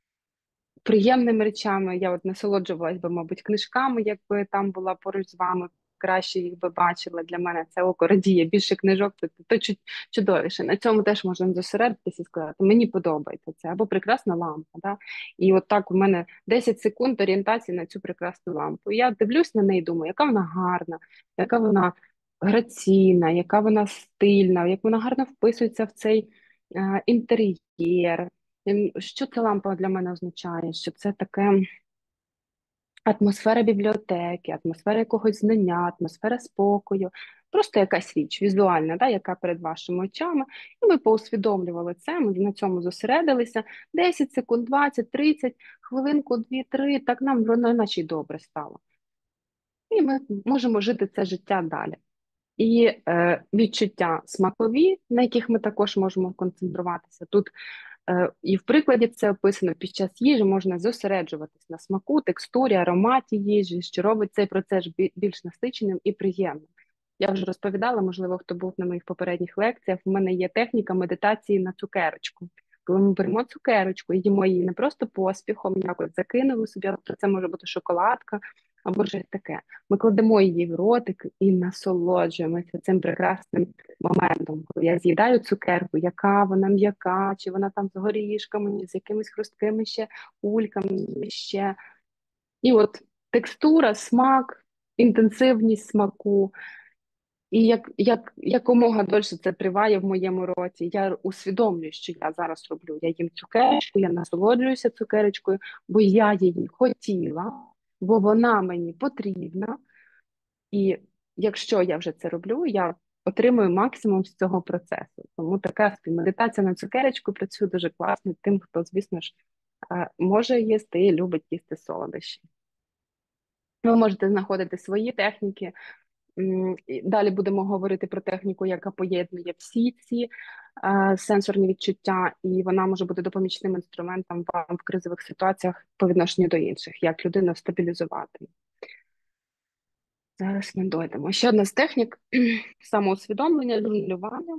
приємними речами. Я от насолоджувалась би, мабуть, книжками, якби там була поруч з вами, краще їх би бачила. Для мене це око радіє. Більше книжок, то, то чу- чудовіше. На цьому теж можна зосередитися і сказати, мені подобається це, або прекрасна лампа. Да? І от так у мене десять секунд орієнтації на цю прекрасну лампу. І я дивлюсь на неї і думаю, яка вона гарна, яка вона граційна, яка вона стильна, як вона гарно вписується в цей е, інтер'єр. Ем, Що ця лампа для мене означає? Що це таке атмосфера бібліотеки, атмосфера якогось знання, атмосфера спокою, просто якась річ візуальна, да, яка перед вашими очами. І ми поусвідомлювали це, ми на цьому зосередилися. десять секунд, двадцять, тридцять, хвилинку, дві-три, так нам воно наче й добре стало. І ми можемо жити це життя далі. І е, відчуття смакові, на яких ми також можемо концентруватися. Тут е, і в прикладі це описано, під час їжі можна зосереджуватись на смаку, текстурі, ароматі їжі, що робить цей процес бі- більш насиченим і приємним. Я вже розповідала, можливо, хто був на моїх попередніх лекціях, в мене є техніка медитації на цукерочку. Коли ми беремо цукерочку і їмо її не просто поспіхом, якось закинули собі, тобто це може бути шоколадка або щось таке. Ми кладемо її в ротик і насолоджуємося цим прекрасним моментом. Коли я з'їдаю цукерку, яка вона м'яка, чи вона там з горішками, чи з якимись хрусткими ще кульками ще. І от текстура, смак, інтенсивність смаку. І як, як, якомога дольше це триває в моєму роті, я усвідомлюю, що я зараз роблю. Я їм цукерочку, я насолоджуюся цукерочкою, бо я її хотіла, бо вона мені потрібна. І якщо я вже це роблю, я отримую максимум з цього процесу. Тому така медитація на цукерочку працює дуже класно тим, хто, звісно ж, е, може їсти і любить їсти солодощі. Ви можете знаходити свої техніки. М, і Далі будемо говорити про техніку, яка поєднує всі ці е, сенсорні відчуття, і вона може бути допомічним інструментом вам в кризових ситуаціях по відношенню до інших, як людину стабілізувати. Зараз ми дойдемо. Ще одна з технік самоусвідомлення, жонглювання.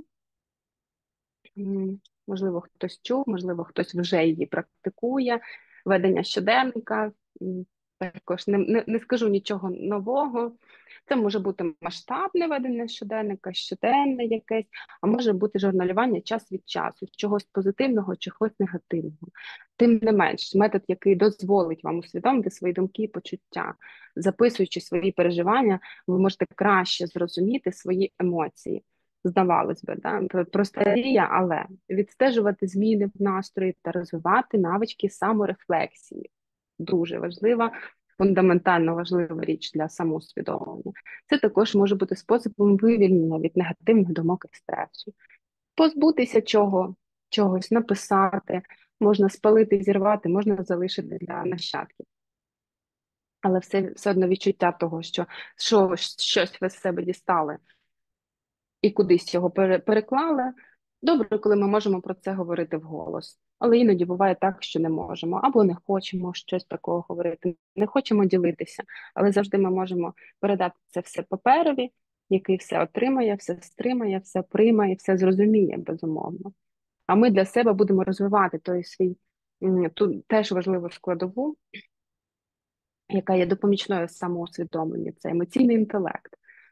М, Можливо, хтось чув, можливо, хтось вже її практикує. Ведення щоденника. М, Також не, не, не скажу нічого нового. Це може бути масштабне ведення щоденника, щоденне якесь, а може бути журналювання час від часу, чогось позитивного, чогось негативного. Тим не менш, метод, який дозволить вам усвідомити свої думки і почуття, записуючи свої переживання, ви можете краще зрозуміти свої емоції. Здавалось би, да? Проста дія, але відстежувати зміни в настрої та розвивати навички саморефлексії. Дуже важлива, фундаментально важлива річ для самоусвідомлення. Це також може бути способом вивільнення від негативних думок і стресу. Позбутися чого, чогось, написати, можна спалити, зірвати, можна залишити для нащадків. Але все, все одно відчуття того, що, що щось ви з себе дістали, і кудись його переклали. Добре, коли ми можемо про це говорити вголос. Але іноді буває так, що не можемо, або не хочемо щось такого говорити, не хочемо ділитися, але завжди ми можемо передати це все паперові, який все отримає, все стримає, все приймає, все зрозуміє, безумовно. А ми для себе будемо розвивати той свій ту теж важливу складову, яка є допомічною самоусвідомлення, це емоційний інтелект.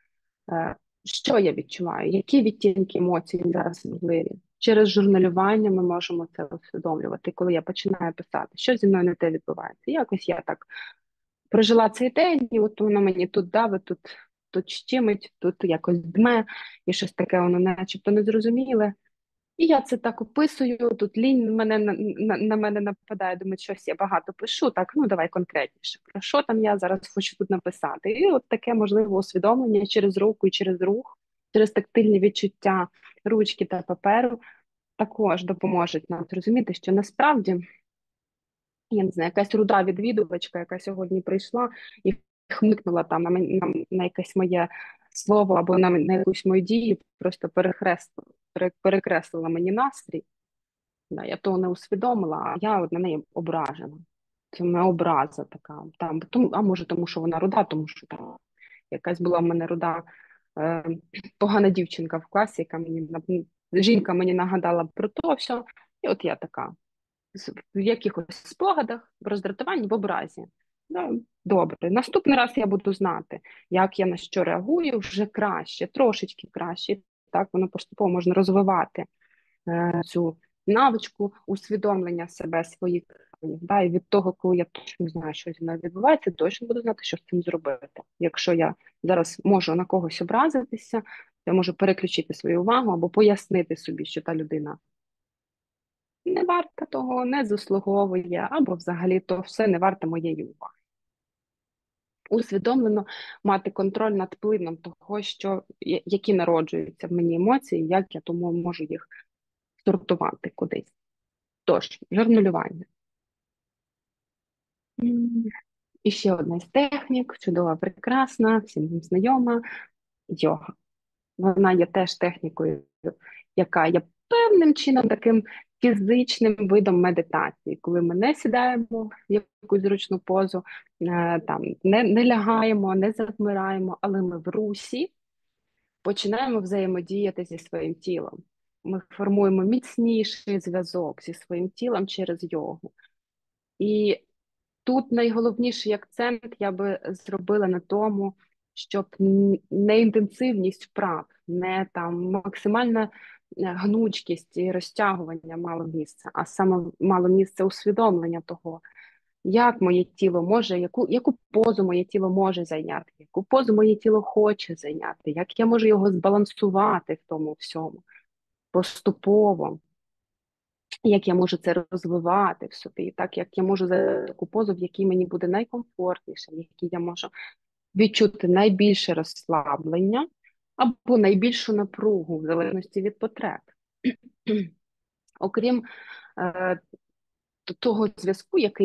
Що я відчуваю? Які відтінки емоцій зараз можливі? Через журналювання ми можемо це усвідомлювати. Коли я починаю писати, що зі мною не те відбувається. Якось я так прожила цей день, і от воно мені тут давить, тут, тут щемить, тут якось дме, і щось таке воно начебто незрозуміле. І я це так описую, тут лінь мене, на, на, на мене нападає, думаю, щось я багато пишу, так, ну давай конкретніше, про що там я зараз хочу тут написати. І от таке можливе усвідомлення через руку і через рух, через тактильні відчуття ручки та паперу також допоможуть нам зрозуміти, що насправді, я не знаю, якась руда відвідувачка, яка сьогодні прийшла і хмикнула там на, на, на якесь моє слово або на, на якусь мою дію, просто перехрестила, перекреслила мені настрій. Да, я того не усвідомила, а я от на неї ображена. Це моя образа така. Там, тому, а може, тому що вона руда, тому що там якась була в мене руда е, погана дівчинка в класі, яка мені жінка мені нагадала про то все. І от я така в якихось спогадах, в роздратуванні, в образі. Ну, добре, наступний раз я буду знати, як я на що реагую, вже краще, трошечки краще. Так, воно поступово можна розвивати е, цю навичку усвідомлення себе, своїх. Да, і від того, коли я точно знаю, що зі мною відбувається, точно буду знати, що з цим зробити. Якщо я зараз можу на когось образитися, я можу переключити свою увагу або пояснити собі, що та людина не варта того, не заслуговує, або взагалі то все не варте моєї уваги. Усвідомлено мати контроль над впливом того, що, які народжуються в мені емоції, як я тому можу їх сортувати кудись. Тож, журналювання. І ще одна з технік, чудова, прекрасна, всім знайома, йога. Вона є теж технікою, яка є певним чином таким фізичним видом медитації, коли ми не сідаємо в якусь зручну позу, там, не, не лягаємо, не завмираємо, але ми в русі починаємо взаємодіяти зі своїм тілом. Ми формуємо міцніший зв'язок зі своїм тілом через йогу. І тут найголовніший акцент я би зробила на тому, щоб не інтенсивність вправ, не там максимальна гнучкість і розтягування мало місця, а саме мало місце усвідомлення того, як моє тіло може, яку, яку позу моє тіло може зайняти, яку позу моє тіло хоче зайняти, як я можу його збалансувати в тому всьому поступово. Як я можу це розвивати в собі, так як я можу за таку позу, в якій мені буде найкомфортніше, в якій я можу відчути найбільше розслаблення або найбільшу напругу, в залежності від потреб. Окрім е, того зв'язку, який ми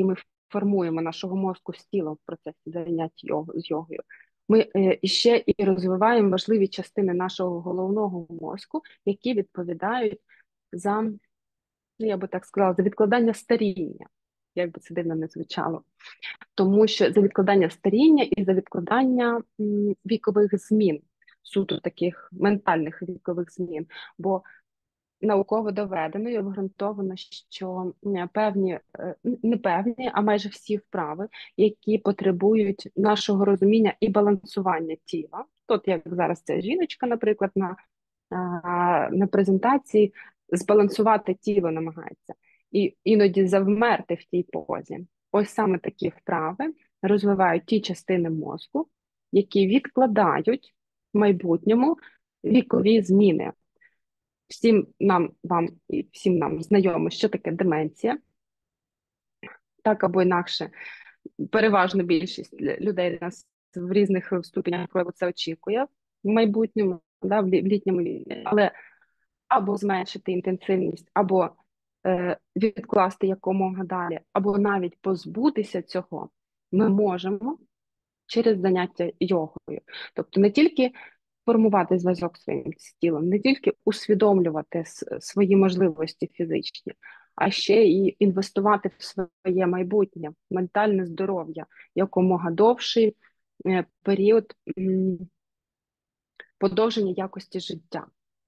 формуємо нашого мозку з тілом в процесі занять його, з йогою, ми е, ще і розвиваємо важливі частини нашого головного мозку, які відповідають за, ну, я би так сказала, за відкладання старіння, як би це дивно не звучало. Тому що за відкладання старіння і за відкладання м, вікових змін, суто таких ментальних вікових змін. Бо науково доведено і обґрунтовано, що м, певні, е, не певні, а майже всі вправи, які потребують нашого розуміння і балансування тіла. От як зараз ця жіночка, наприклад, на, а, на презентації збалансувати тіло намагається. І іноді завмерти в тій позі. Ось саме такі вправи розвивають ті частини мозку, які відкладають в майбутньому вікові зміни. Всім нам, вам і всім нам знайомо, що таке деменція. Так або інакше, переважна більшість людей нас в різних ступенях прояву це очікує в майбутньому, да, в лі- в літньому віці. Але або зменшити інтенсивність, або е, відкласти якомога далі, або навіть позбутися цього ми можемо через заняття йогою. Тобто не тільки формувати зв'язок з своїм тілом, не тільки усвідомлювати свої можливості фізичні, а ще і інвестувати в своє майбутнє, ментальне здоров'я, якомога довший е, період м, подовження якості життя.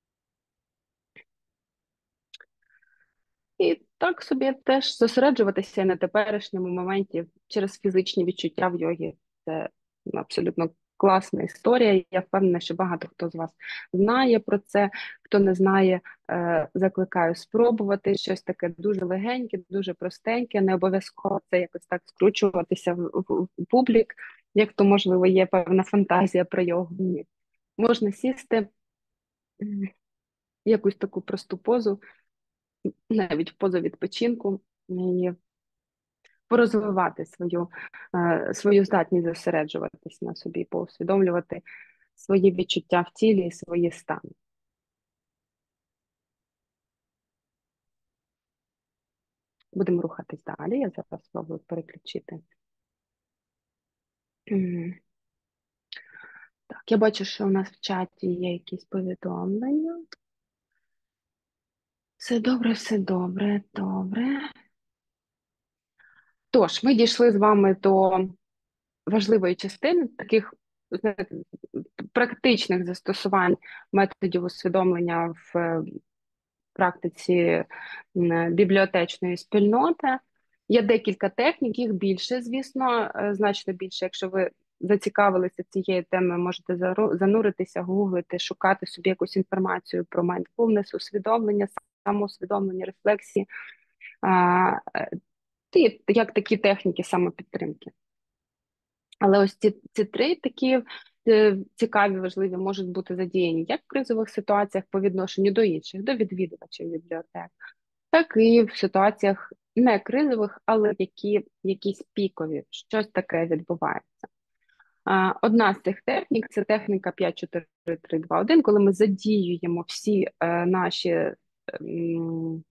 І так собі теж зосереджуватися на теперішньому моменті через фізичні відчуття в йогі. Це абсолютно класна історія. Я впевнена, що багато хто з вас знає про це. Хто не знає, е, закликаю спробувати щось таке дуже легеньке, дуже простеньке, не обов'язково це якось так скручуватися в, в, в публік, як то, можливо, є певна фантазія про йогу. Ні. Можна сісти м, в якусь таку просту позу, навіть в позу відпочинку, і порозвивати свою, е, свою здатність зосереджуватись на собі, поусвідомлювати свої відчуття в тілі і свої стани. Будемо рухатись далі. Я зараз спробую переключити. М. Так, я бачу, що у нас в чаті є якісь повідомлення. Все добре, все добре, добре. Тож, ми дійшли з вами до важливої частини таких, знаєте, практичних застосувань методів усвідомлення в е, практиці м, бібліотечної спільноти. Є декілька технік, їх більше, звісно, е, значно більше. Якщо ви зацікавилися цією темою, можете зару- зануритися, гуглити, шукати собі якусь інформацію про mindfulness, усвідомлення, самоусвідомлення, рефлексії, а, е, і як такі техніки самопідтримки. Але ось ці, ці три такі е, цікаві, важливі можуть бути задіяні як в кризових ситуаціях по відношенню до інших, до відвідувачів бібліотек, так і в ситуаціях не кризових, але які якісь пікові, щось таке відбувається. А, Одна з цих технік – це техніка п'ять чотири три два один, коли ми задіюємо всі е, наші ем,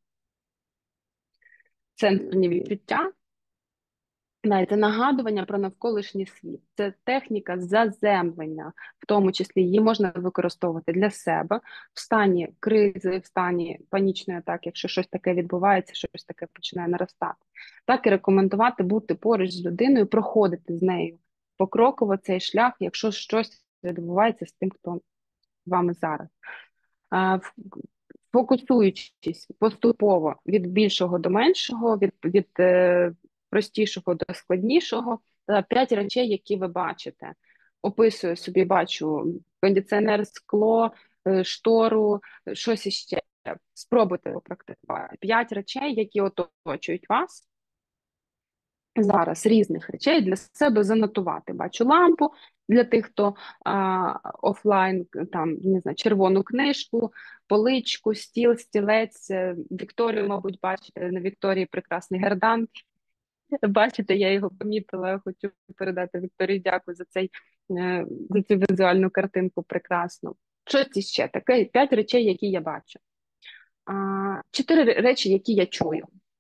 сенсорні відчуття. Знаєте, нагадування про навколишній світ. Це техніка заземлення, в тому числі її можна використовувати для себе в стані кризи, в стані панічної атаки, якщо щось таке відбувається, щось таке починає наростати. Так і рекомендувати бути поруч з людиною, проходити з нею покроково цей шлях, якщо щось відбувається з тим, хто з вами зараз. А, в- Фокусуючись поступово від більшого до меншого, від, від е, простішого до складнішого, та п'ять речей, які ви бачите. Описую собі, бачу кондиціонер, скло, е, штору, е, щось іще. Спробуйте попрактикувати. П'ять речей, які оточують вас зараз, різних речей для себе занотувати. Бачу лампу для тих, хто а, офлайн, там, не знаю, червону книжку, поличку, стіл, стілець. е, Вікторію, мабуть, бачите, на Вікторії прекрасний гердан. Бачите, я його помітила, хочу передати Вікторії дякую за цей, е, за цю візуальну картинку прекрасну. Щось іще таке, п'ять речей, які я бачу. А, Чотири речі, які я чую.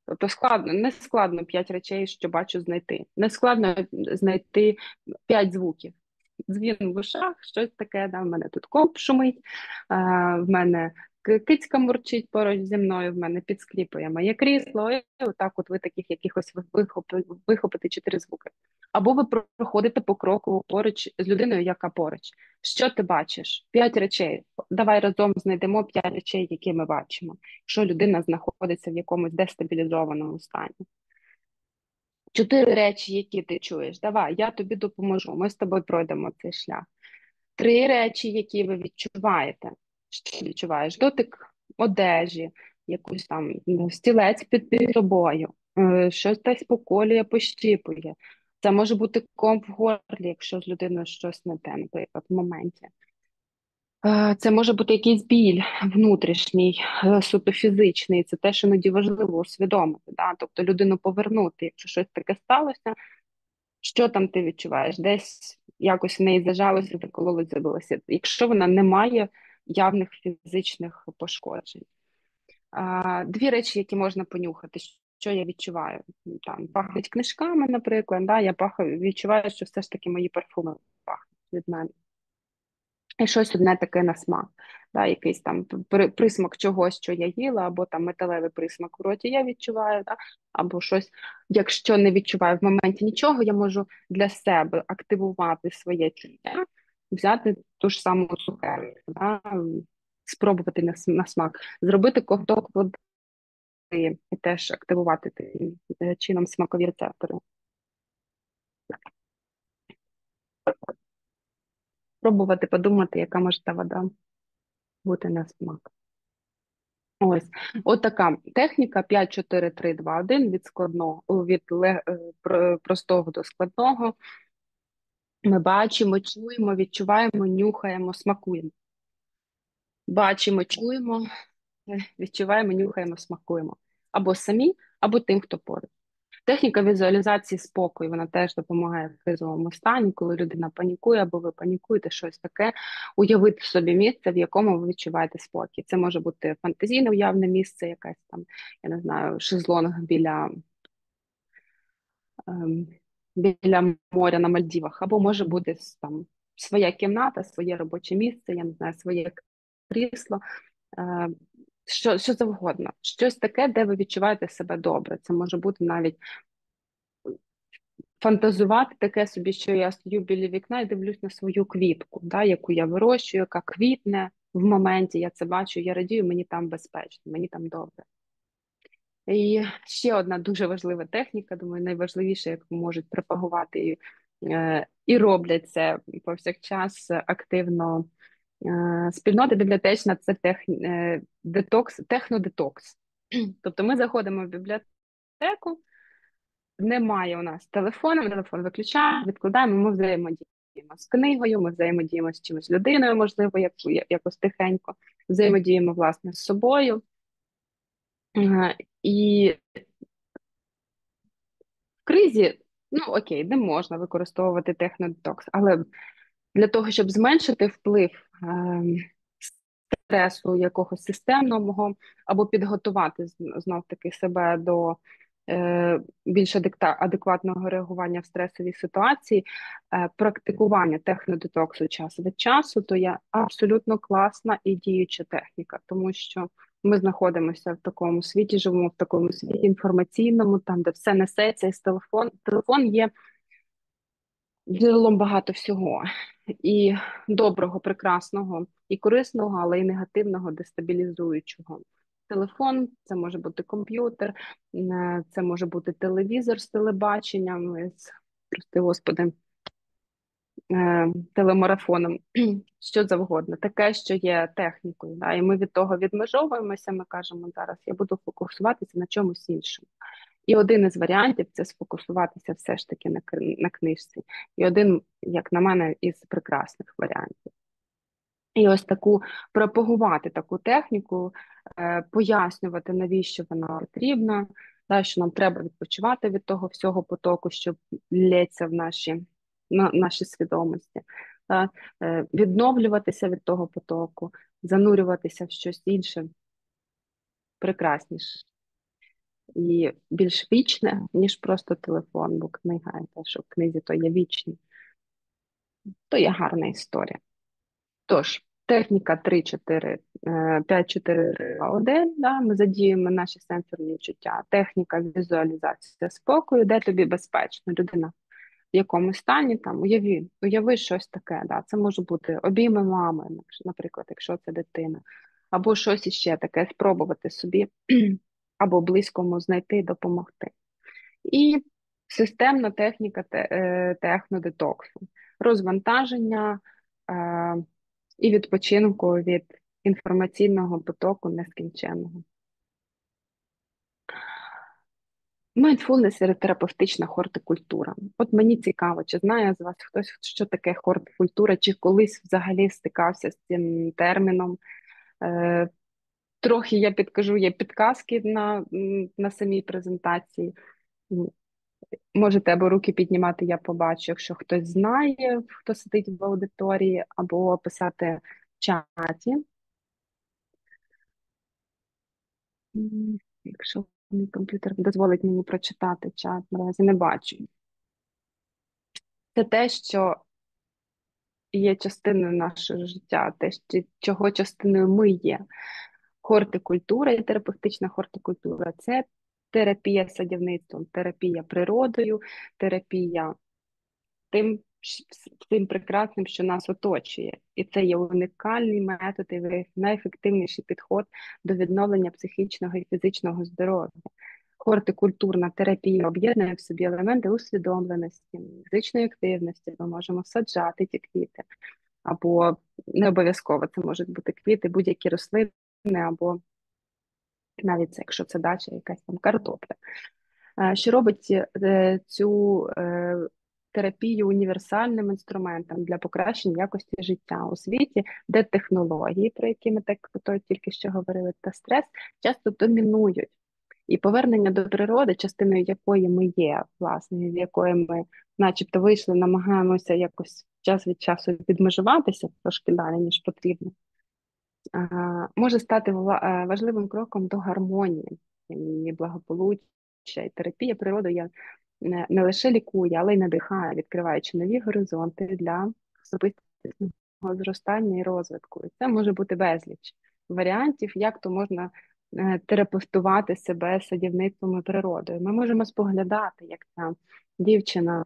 Тобто складно, не складно п'ять речей, що бачу, знайти. Не складно знайти п'ять звуків. Дзвін в ушах, щось таке, да, в мене тут комп шумить, а, в мене ки- кицька мурчить поруч зі мною, в мене підскріпує моє крісло, і отак от ви таких якихось ви- вихопи, вихопите чотири звуки. Або ви проходите по кроку поруч з людиною, яка поруч. Що ти бачиш? П'ять речей. Давай разом знайдемо п'ять речей, які ми бачимо, якщо людина знаходиться в якомусь дестабілізованому стані. Чотири речі, які ти чуєш. Давай, я тобі допоможу. Ми з тобою пройдемо цей шлях. Три речі, які ви відчуваєте. Що ти відчуваєш? Дотик одежі, якусь там ну, стілець під, під тобою, е, щось десь поколює, пощіпує. Це може бути комп в горлі, якщо з людиною щось не те, наприклад, в моменті. Е, Це може бути якийсь біль внутрішній, е, суто фізичний. Це теж іноді важливо усвідомити. Да? Тобто людину повернути, якщо щось таке сталося, що там ти відчуваєш? Десь якось в неї зажалося, закололось, забилося. Якщо вона не має явних фізичних пошкоджень. А, дві речі, які можна понюхати. Що я відчуваю? Там пахнуть книжками, наприклад. Да? Я пах... відчуваю, що все ж таки мої парфуми пахнуть від мене. І щось одне таке на смак, да, якийсь там при- присмак чогось, що я їла, або там металевий присмак в роті я відчуваю, да, або щось, якщо не відчуваю в моменті нічого, я можу для себе активувати своє чуття, взяти ту ж саму цукерку, да, спробувати на, с- на смак, зробити ковток води і теж активувати таким е, чином смакові рецептори. Пробувати подумати, яка може та вода бути на смак. Ось, от така техніка п'ять, чотири, три, два, один від складного, від ле- е, про- простого до складного. Ми бачимо, чуємо, відчуваємо, нюхаємо, смакуємо. Бачимо, чуємо, е, відчуваємо, нюхаємо, смакуємо. Або самі, або тим, хто поруч. Техніка візуалізації спокою, вона теж допомагає в кризовому стані, коли людина панікує, або ви панікуєте, щось таке, уявити собі місце, в якому ви відчуваєте спокій. Це може бути фантазійне уявне місце, якесь там, я не знаю, шезлонг біля, ем, біля моря на Мальдівах, або може бути там своя кімната, своє робоче місце, я не знаю, своє крісло. Е, що, що завгодно, щось таке, де ви відчуваєте себе добре. Це може бути навіть фантазувати таке собі, що я стою біля вікна і дивлюсь на свою квітку, да, яку я вирощую, яка квітне в моменті, я це бачу, я радію, мені там безпечно, мені там добре. І ще одна дуже важлива техніка, думаю, найважливіша, яку можуть пропагувати і, е, і роблять це повсякчас активно. Е, Спільнота бібліотечна це тех, е, детокс, технодетокс. Тобто ми заходимо в бібліотеку, немає у нас телефону, ми телефон виключаємо, відкладаємо, ми взаємодіємо з книгою, ми взаємодіємо з чимось людиною, можливо, як, якось тихенько, взаємодіємо, власне, з собою. Е, І в кризі, ну окей, не можна використовувати технодетокс, але для того, щоб зменшити вплив е, стресу якогось системного, або підготувати знов таки себе до е, більш адекта- адекватного реагування в стресовій ситуації, е, практикування технодетоксу час від часу, то є абсолютно класна і діюча техніка, тому що ми знаходимося в такому світі, живемо в такому світі інформаційному, там, де все несеться із телефон. Телефон є джерелом багато всього. І доброго, прекрасного, і корисного, але й негативного, дестабілізуючого. Телефон, це може бути комп'ютер, е, це може бути телевізор з телебаченням, з, прости господи, е, телемарафоном, що завгодно, таке, що є технікою. Да? І ми від того відмежовуємося, ми кажемо зараз, я буду фокусуватися на чомусь іншому. І один із варіантів це сфокусуватися все ж таки на, на книжці. І один, як на мене, із прекрасних варіантів. І ось таку пропагувати таку техніку, е, пояснювати, навіщо вона потрібна, да, що нам треба відпочивати від того всього потоку, що лється в наші, на, наші свідомості, да, е, відновлюватися від того потоку, занурюватися в щось інше, прекрасніше. і більш вічне, ніж просто телефон, бо книга, те, що в книзі, то є вічні, то є гарна історія. Тож, техніка три чотири, п'ять чотири три два один, да, ми задіємо наші сенсорні відчуття. Техніка візуалізація спокою, де тобі безпечно, людина в якому стані, там, уяви, уяви щось таке, да, це може бути обійми мами, наприклад, якщо це дитина, або щось іще таке, спробувати собі, або близькому знайти і допомогти. І системна техніка те- е, технодетоксу, розвантаження е, і відпочинку від інформаційного потоку нескінченного. Mindfulness – це терапевтична хортикультура. От мені цікаво, чи знає з вас хтось, що таке хортикультура, чи колись взагалі стикався з цим терміном. Е, трохи я підкажу, є підказки на, м, на самій презентації. М, Можете або руки піднімати, я побачу, якщо хтось знає, хто сидить в аудиторії, або писати в чаті. М, Якщо мій комп'ютер дозволить мені прочитати чат, наразі не бачу. Це те, що є частиною нашого життя, те, що- чого частиною ми є. Хортикультура і терапевтична хортикультура – це терапія садівництвом, терапія природою, терапія тим, щ- тим прекрасним, що нас оточує. І це є унікальний метод і найефективніший підход до відновлення психічного і фізичного здоров'я. Хортикультурна терапія об'єднує в собі елементи усвідомленості, фізичної активності. Ми можемо саджати ті квіти, або не обов'язково це можуть бути квіти, будь-які рослини, або навіть це, якщо це дача, якась там картопля. Е, Що робить е, цю е, терапію універсальним інструментом для покращення якості життя у світі, де технології, про які ми так то тільки що говорили, та стрес часто домінують. І повернення до природи, частиною якої ми є, власне, з якої ми, начебто, вийшли, намагаємося якось час від часу відмежуватися трошки далі, ніж потрібно, а, може стати вла- е, важливим кроком до гармонії і благополуччя. І терапія природою не, не лише лікує, але й надихає, відкриваючи нові горизонти для особистісного зростання і розвитку. І це може бути безліч варіантів, як то можна е, терапевтувати себе садівництвом і природою. Ми можемо споглядати, як ця дівчина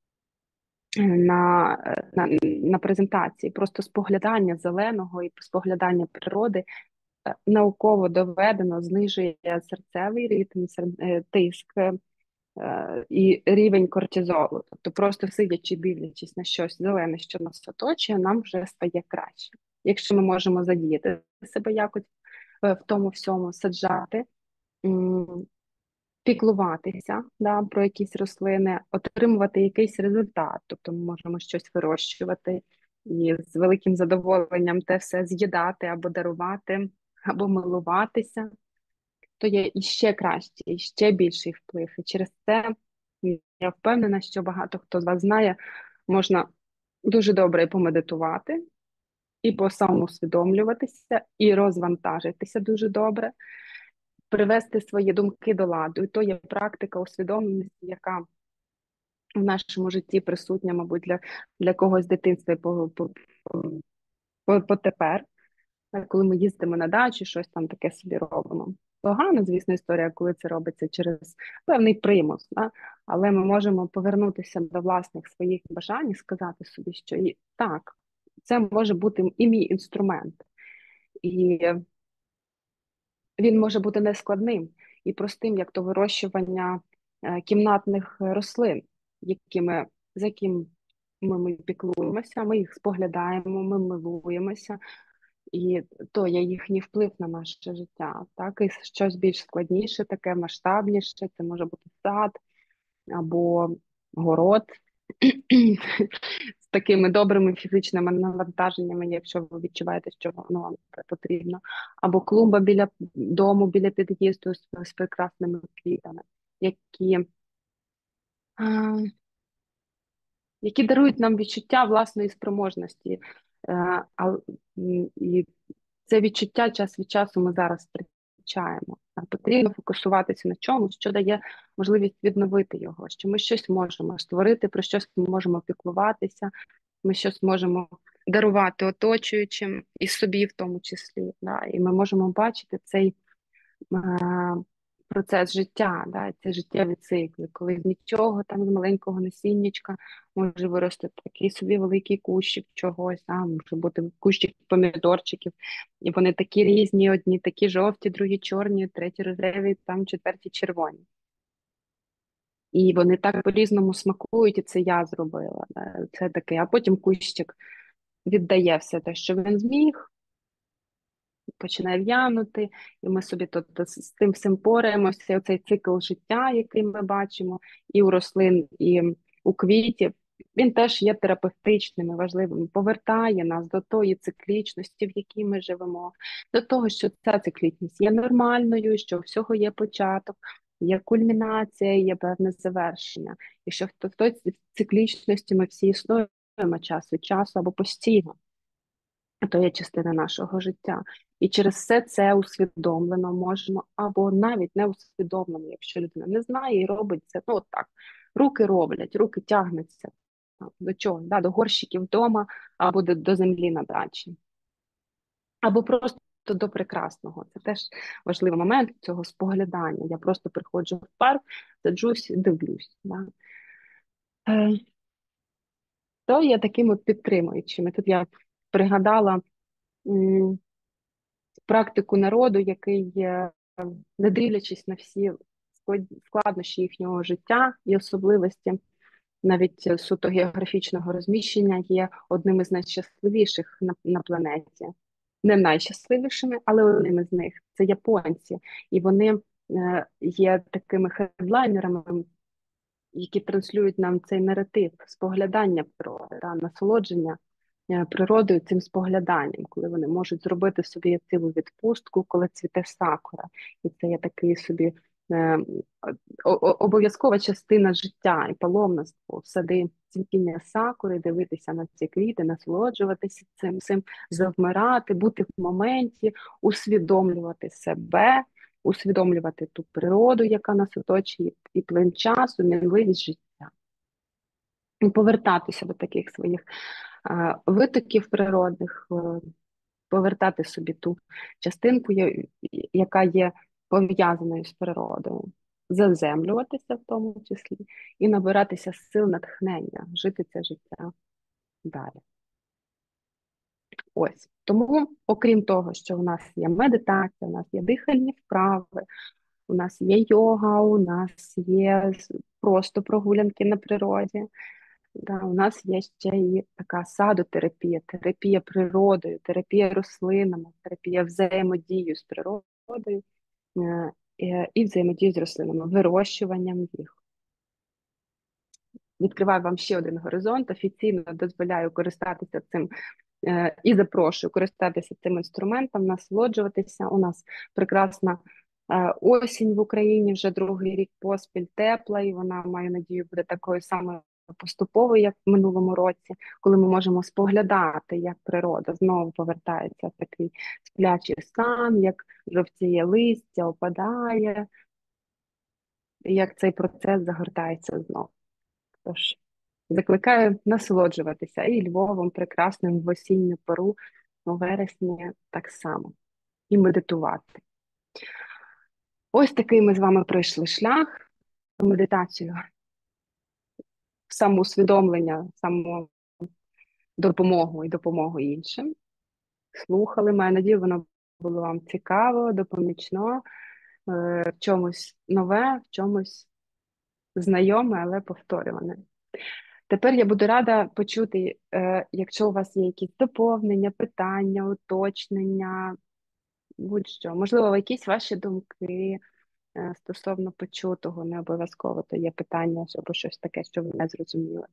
на, на, на презентації, просто споглядання зеленого і споглядання природи е, науково доведено знижує серцевий ритм, сер- е, тиск е, і рівень кортизолу. Тобто просто сидячи, дивлячись на щось зелене, що нас оточує, нам вже стає краще. Якщо ми можемо задіяти себе якось е, в тому всьому, саджати, м, піклуватися, да, про якісь рослини, отримувати якийсь результат. Тобто ми можемо щось вирощувати і з великим задоволенням те все з'їдати або дарувати, або милуватися, то є іще краще, і ще більший вплив. І через це я впевнена, що багато хто з вас знає, можна дуже добре і помедитувати, і посамоусвідомлюватися, і розвантажитися дуже добре, привести свої думки до ладу. І то є практика усвідомленості, яка в нашому житті присутня, мабуть, для, для когось з дитинства і по, по, по, по тепер, коли ми їздимо на дачу, щось там таке собі робимо. Погана, звісно, історія, коли це робиться через певний примус, да? Але ми можемо повернутися до власних своїх бажань і сказати собі, що і так, це може бути і мій інструмент. І він може бути нескладним і простим, як то вирощування е, кімнатних рослин, якими, з яким ми, ми піклуємося, ми їх споглядаємо, ми милуємося, і то є їхній вплив на наше життя. Так, і щось більш складніше, таке масштабніше, це може бути сад або город з такими добрими фізичними навантаженнями, якщо ви відчуваєте, що воно вам потрібно, або клумба біля дому, біля під'їзду з, з прекрасними квітами, які, а, які дарують нам відчуття власної спроможності. Е, а, м, і це відчуття час від часу ми зараз втрачаємо. потрібно фокусуватися на чомусь, що дає можливість відновити його, що ми щось можемо створити, про щось ми можемо піклуватися, ми щось можемо дарувати оточуючим і собі в тому числі. Да? І ми можемо бачити цей е, процес життя, да? Це життєві цикли, коли з нічого, там з маленького насіннячка може вирости такий собі великий кущик чогось, да? Може бути кущик помідорчиків, і вони такі різні, одні такі жовті, другі чорні, треті рожеві, там четверті червоні. І вони так по-різному смакують, і це я зробила. Да? Це таке, а потім кущик віддає все те, що він зміг, починає в'янути, і ми собі тут з тим всім пораємося. Оцей цикл життя, який ми бачимо, і у рослин, і у квітів, він теж є терапевтичним і важливим, повертає нас до тої циклічності, в якій ми живемо, до того, що ця циклічність є нормальною, що у всього є початок, є кульмінація, є певне завершення. І що в той циклічності ми всі існуємо час від часу або постійно. То є частина нашого життя. І через все це усвідомлено можемо, або навіть не усвідомлено, якщо людина не знає і робить це, ну от так, руки роблять, руки тягнуться там, до чого, да, до горщиків вдома, або до, до землі на дачі. Або просто до прекрасного. Це теж важливий момент цього споглядання. Я просто приходжу в парк, саджусь, дивлюсь. Да. Е, то є таким от підтримуючим. І тут я пригадала м, практику народу, який, е, не дивлячись на всі склад- складнощі їхнього життя і особливості, навіть е, суто географічного розміщення, є одним із найщасливіших на, на планеті. Не найщасливішими, але одним із них. Це японці. І вони е, є такими хедлайнерами, які транслюють нам цей наратив споглядання природи, да, насолодження е, природою цим спогляданням, коли вони можуть зробити собі цілу відпустку, коли цвіте сакура. І це є такий собі е, о- о- обов'язкова частина життя і паломництво, в сади цвітіння сакури, дивитися на ці квіти, насолоджуватися цим, цим, завмирати, бути в моменті, усвідомлювати себе, усвідомлювати ту природу, яка нас оточує, і плин часу, мінливість життя. І повертатися до таких своїх е, витоків природних, е, повертати собі ту частинку, я- яка є пов'язаною з природою, заземлюватися в тому числі, і набиратися сил натхнення, жити це життя далі. Ось. Тому, окрім того, що у нас є медитація, у нас є дихальні вправи, у нас є йога, у нас є просто прогулянки на природі. Да, у нас є ще і така садотерапія, терапія природою, терапія рослинами, терапія взаємодією з природою е, е, і взаємодією з рослинами, вирощуванням їх. Відкриваю вам ще один горизонт, офіційно дозволяю користатися цим е, і запрошую користатися цим інструментом, насолоджуватися. У нас прекрасна е, осінь в Україні, вже другий рік поспіль тепла, і вона, маю надію, буде такою самою поступовою, як в минулому році, коли ми можемо споглядати, як природа знову повертається в такий сплячий стан, як жовтіє листя, опадає, і як цей процес загортається знову. Тож закликаю насолоджуватися і Львовом прекрасним в осінню пору, у вересні так само, і медитувати. Ось такий ми з вами пройшли шлях, медитацію, самоусвідомлення, самодопомогу і допомогу іншим. Слухали, маю надію, воно було вам цікаво, допомічно, в чомусь нове, в чомусь знайоме, але повторюване. Тепер я буду рада почути, е, якщо у вас є якісь доповнення, питання, уточнення, будь-що. Можливо, якісь ваші думки е, стосовно почутого, не обов'язково, то є питання або щось таке, що ви не зрозуміли.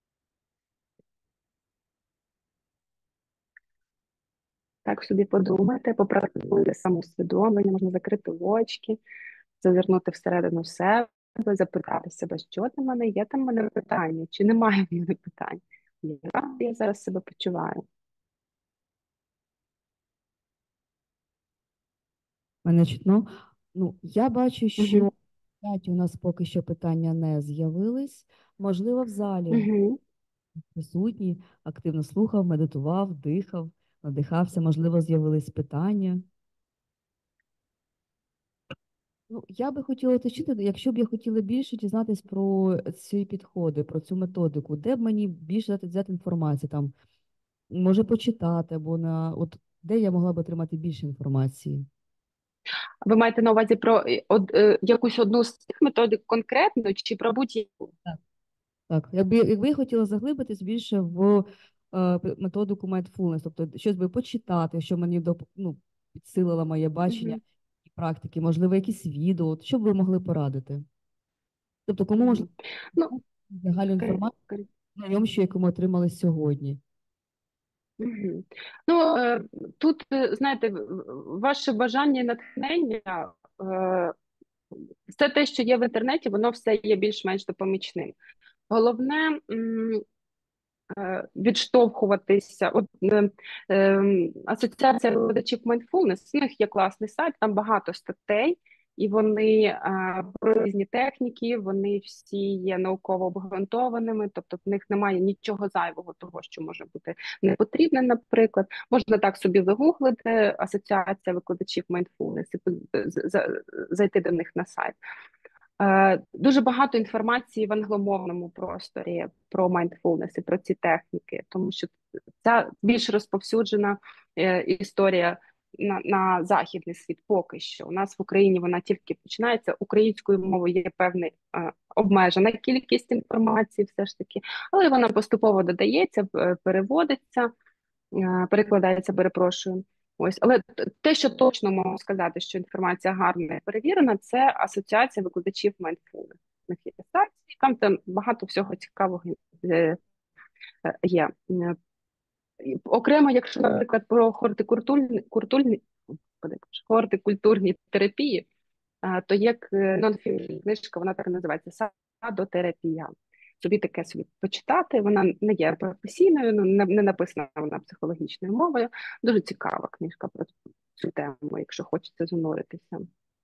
Так собі подумайте, попрактикуйте самоусвідомлення, можна закрити очки, зазирнути всередину себе, запитати себе, що там в мене, є там в мене питання, чи немає в мене питань. Як я зараз себе почуваю? Мене чутно. Ну, я бачу, що Угу. в чаті у нас поки що питання не з'явились. Можливо, в залі Угу. присутній, активно слухав, медитував, дихав, надихався, можливо, з'явились питання. Ну, я би хотіла уточнити, якщо б я хотіла більше дізнатись про ці підходи, про цю методику, де б мені більше взяти, взяти інформацію, там, може почитати, або на, от, де я могла б отримати більше інформації. Ви маєте на увазі про е, од, е, якусь одну з цих методик конкретно чи про будь-яку? Так, якби, якби я хотіла заглибитись більше в е, п- методику mindfulness, тобто щось би почитати, що мені доп, ну, підсилило моє бачення Угу. і практики, можливо, якісь відео, от що б ви могли порадити? Тобто, кому можливо Угу. Ну, загальну скажіть, інформацію, скажіть. знайомшу, яку ми отримали сьогодні? Мгм. Ну, е, тут, е, знаєте, в- в- ваше бажання і натхнення, е, все те, що є в інтернеті, воно все є більш-менш допомічним. Головне, м, е, відштовхуватися. От, е, е, Асоціація викладачів mindfulness, у них є класний сайт, там багато статей, і вони е, про різні техніки, вони всі є науково обґрунтованими, тобто в них немає нічого зайвого того, що може бути не потрібне, наприклад. Можна так собі загуглити Асоціація викладачів mindfulness і з- з- зайти до них на сайт. Е, Дуже багато інформації в англомовному просторі про mindfulness і про ці техніки, тому що ця більш розповсюджена е, історія на, на західний світ поки що. У нас в Україні вона тільки починається. Українською мовою є певна е, обмежена кількість інформації, все ж таки, але вона поступово додається, е, переводиться, е, перекладається, перепрошую. Ось, але т- те, що точно можу сказати, що інформація гарна і перевірена, це асоціація викладачів mindfulness. У них є сайт, і там, там багато всього цікавого е, е, є. Е, і окремо, якщо, наприклад, про хортикультурні культурні, господи, хортикультурні терапії, е, то є к- нонфікшн книжка, вона так і називається садотерапія. Собі таке собі почитати. Вона не є професійною, ну, не, не написана вона психологічною мовою. Дуже цікава книжка про цю тему, якщо хочеться зануритися.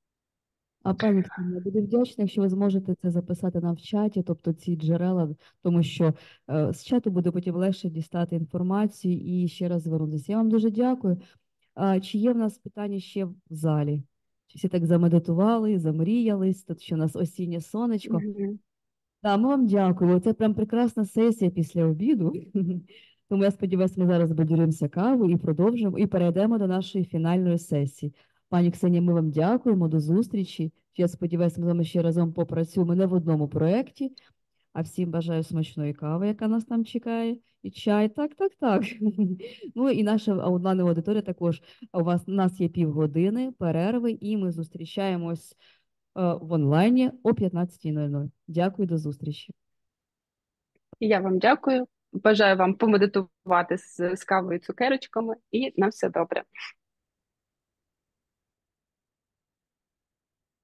А пані Ксенія, буду вдячна, якщо ви зможете це записати нам в чаті, тобто ці джерела, тому що е, з чату буде потім легше дістати інформацію і ще раз звернутися. Я вам дуже дякую. А, чи є в нас питання ще в залі? Чи всі так замедитували, замріялись? Тут що у нас осіннє сонечко. Мгм. Да, ми вам дякуємо. Це прям прекрасна сесія після обіду. Тому я сподіваюся, ми зараз поділимося кавою і продовжимо, і перейдемо до нашої фінальної сесії. Пані Ксенія, ми вам дякуємо, до зустрічі. Я сподіваюся, ми з вами ще разом попрацюємо не в одному проєкті, а всім бажаю смачної кави, яка нас там чекає, і чай. Так, так, так. Ну і наша онлайн аудиторія також. У вас у нас є півгодини перерви, і ми зустрічаємось е, в онлайні о п'ятнадцятій нуль нуль. Дякую, до зустрічі. І я вам дякую. Бажаю вам помедитувати з, з кавою і цукерочками, і на все добре.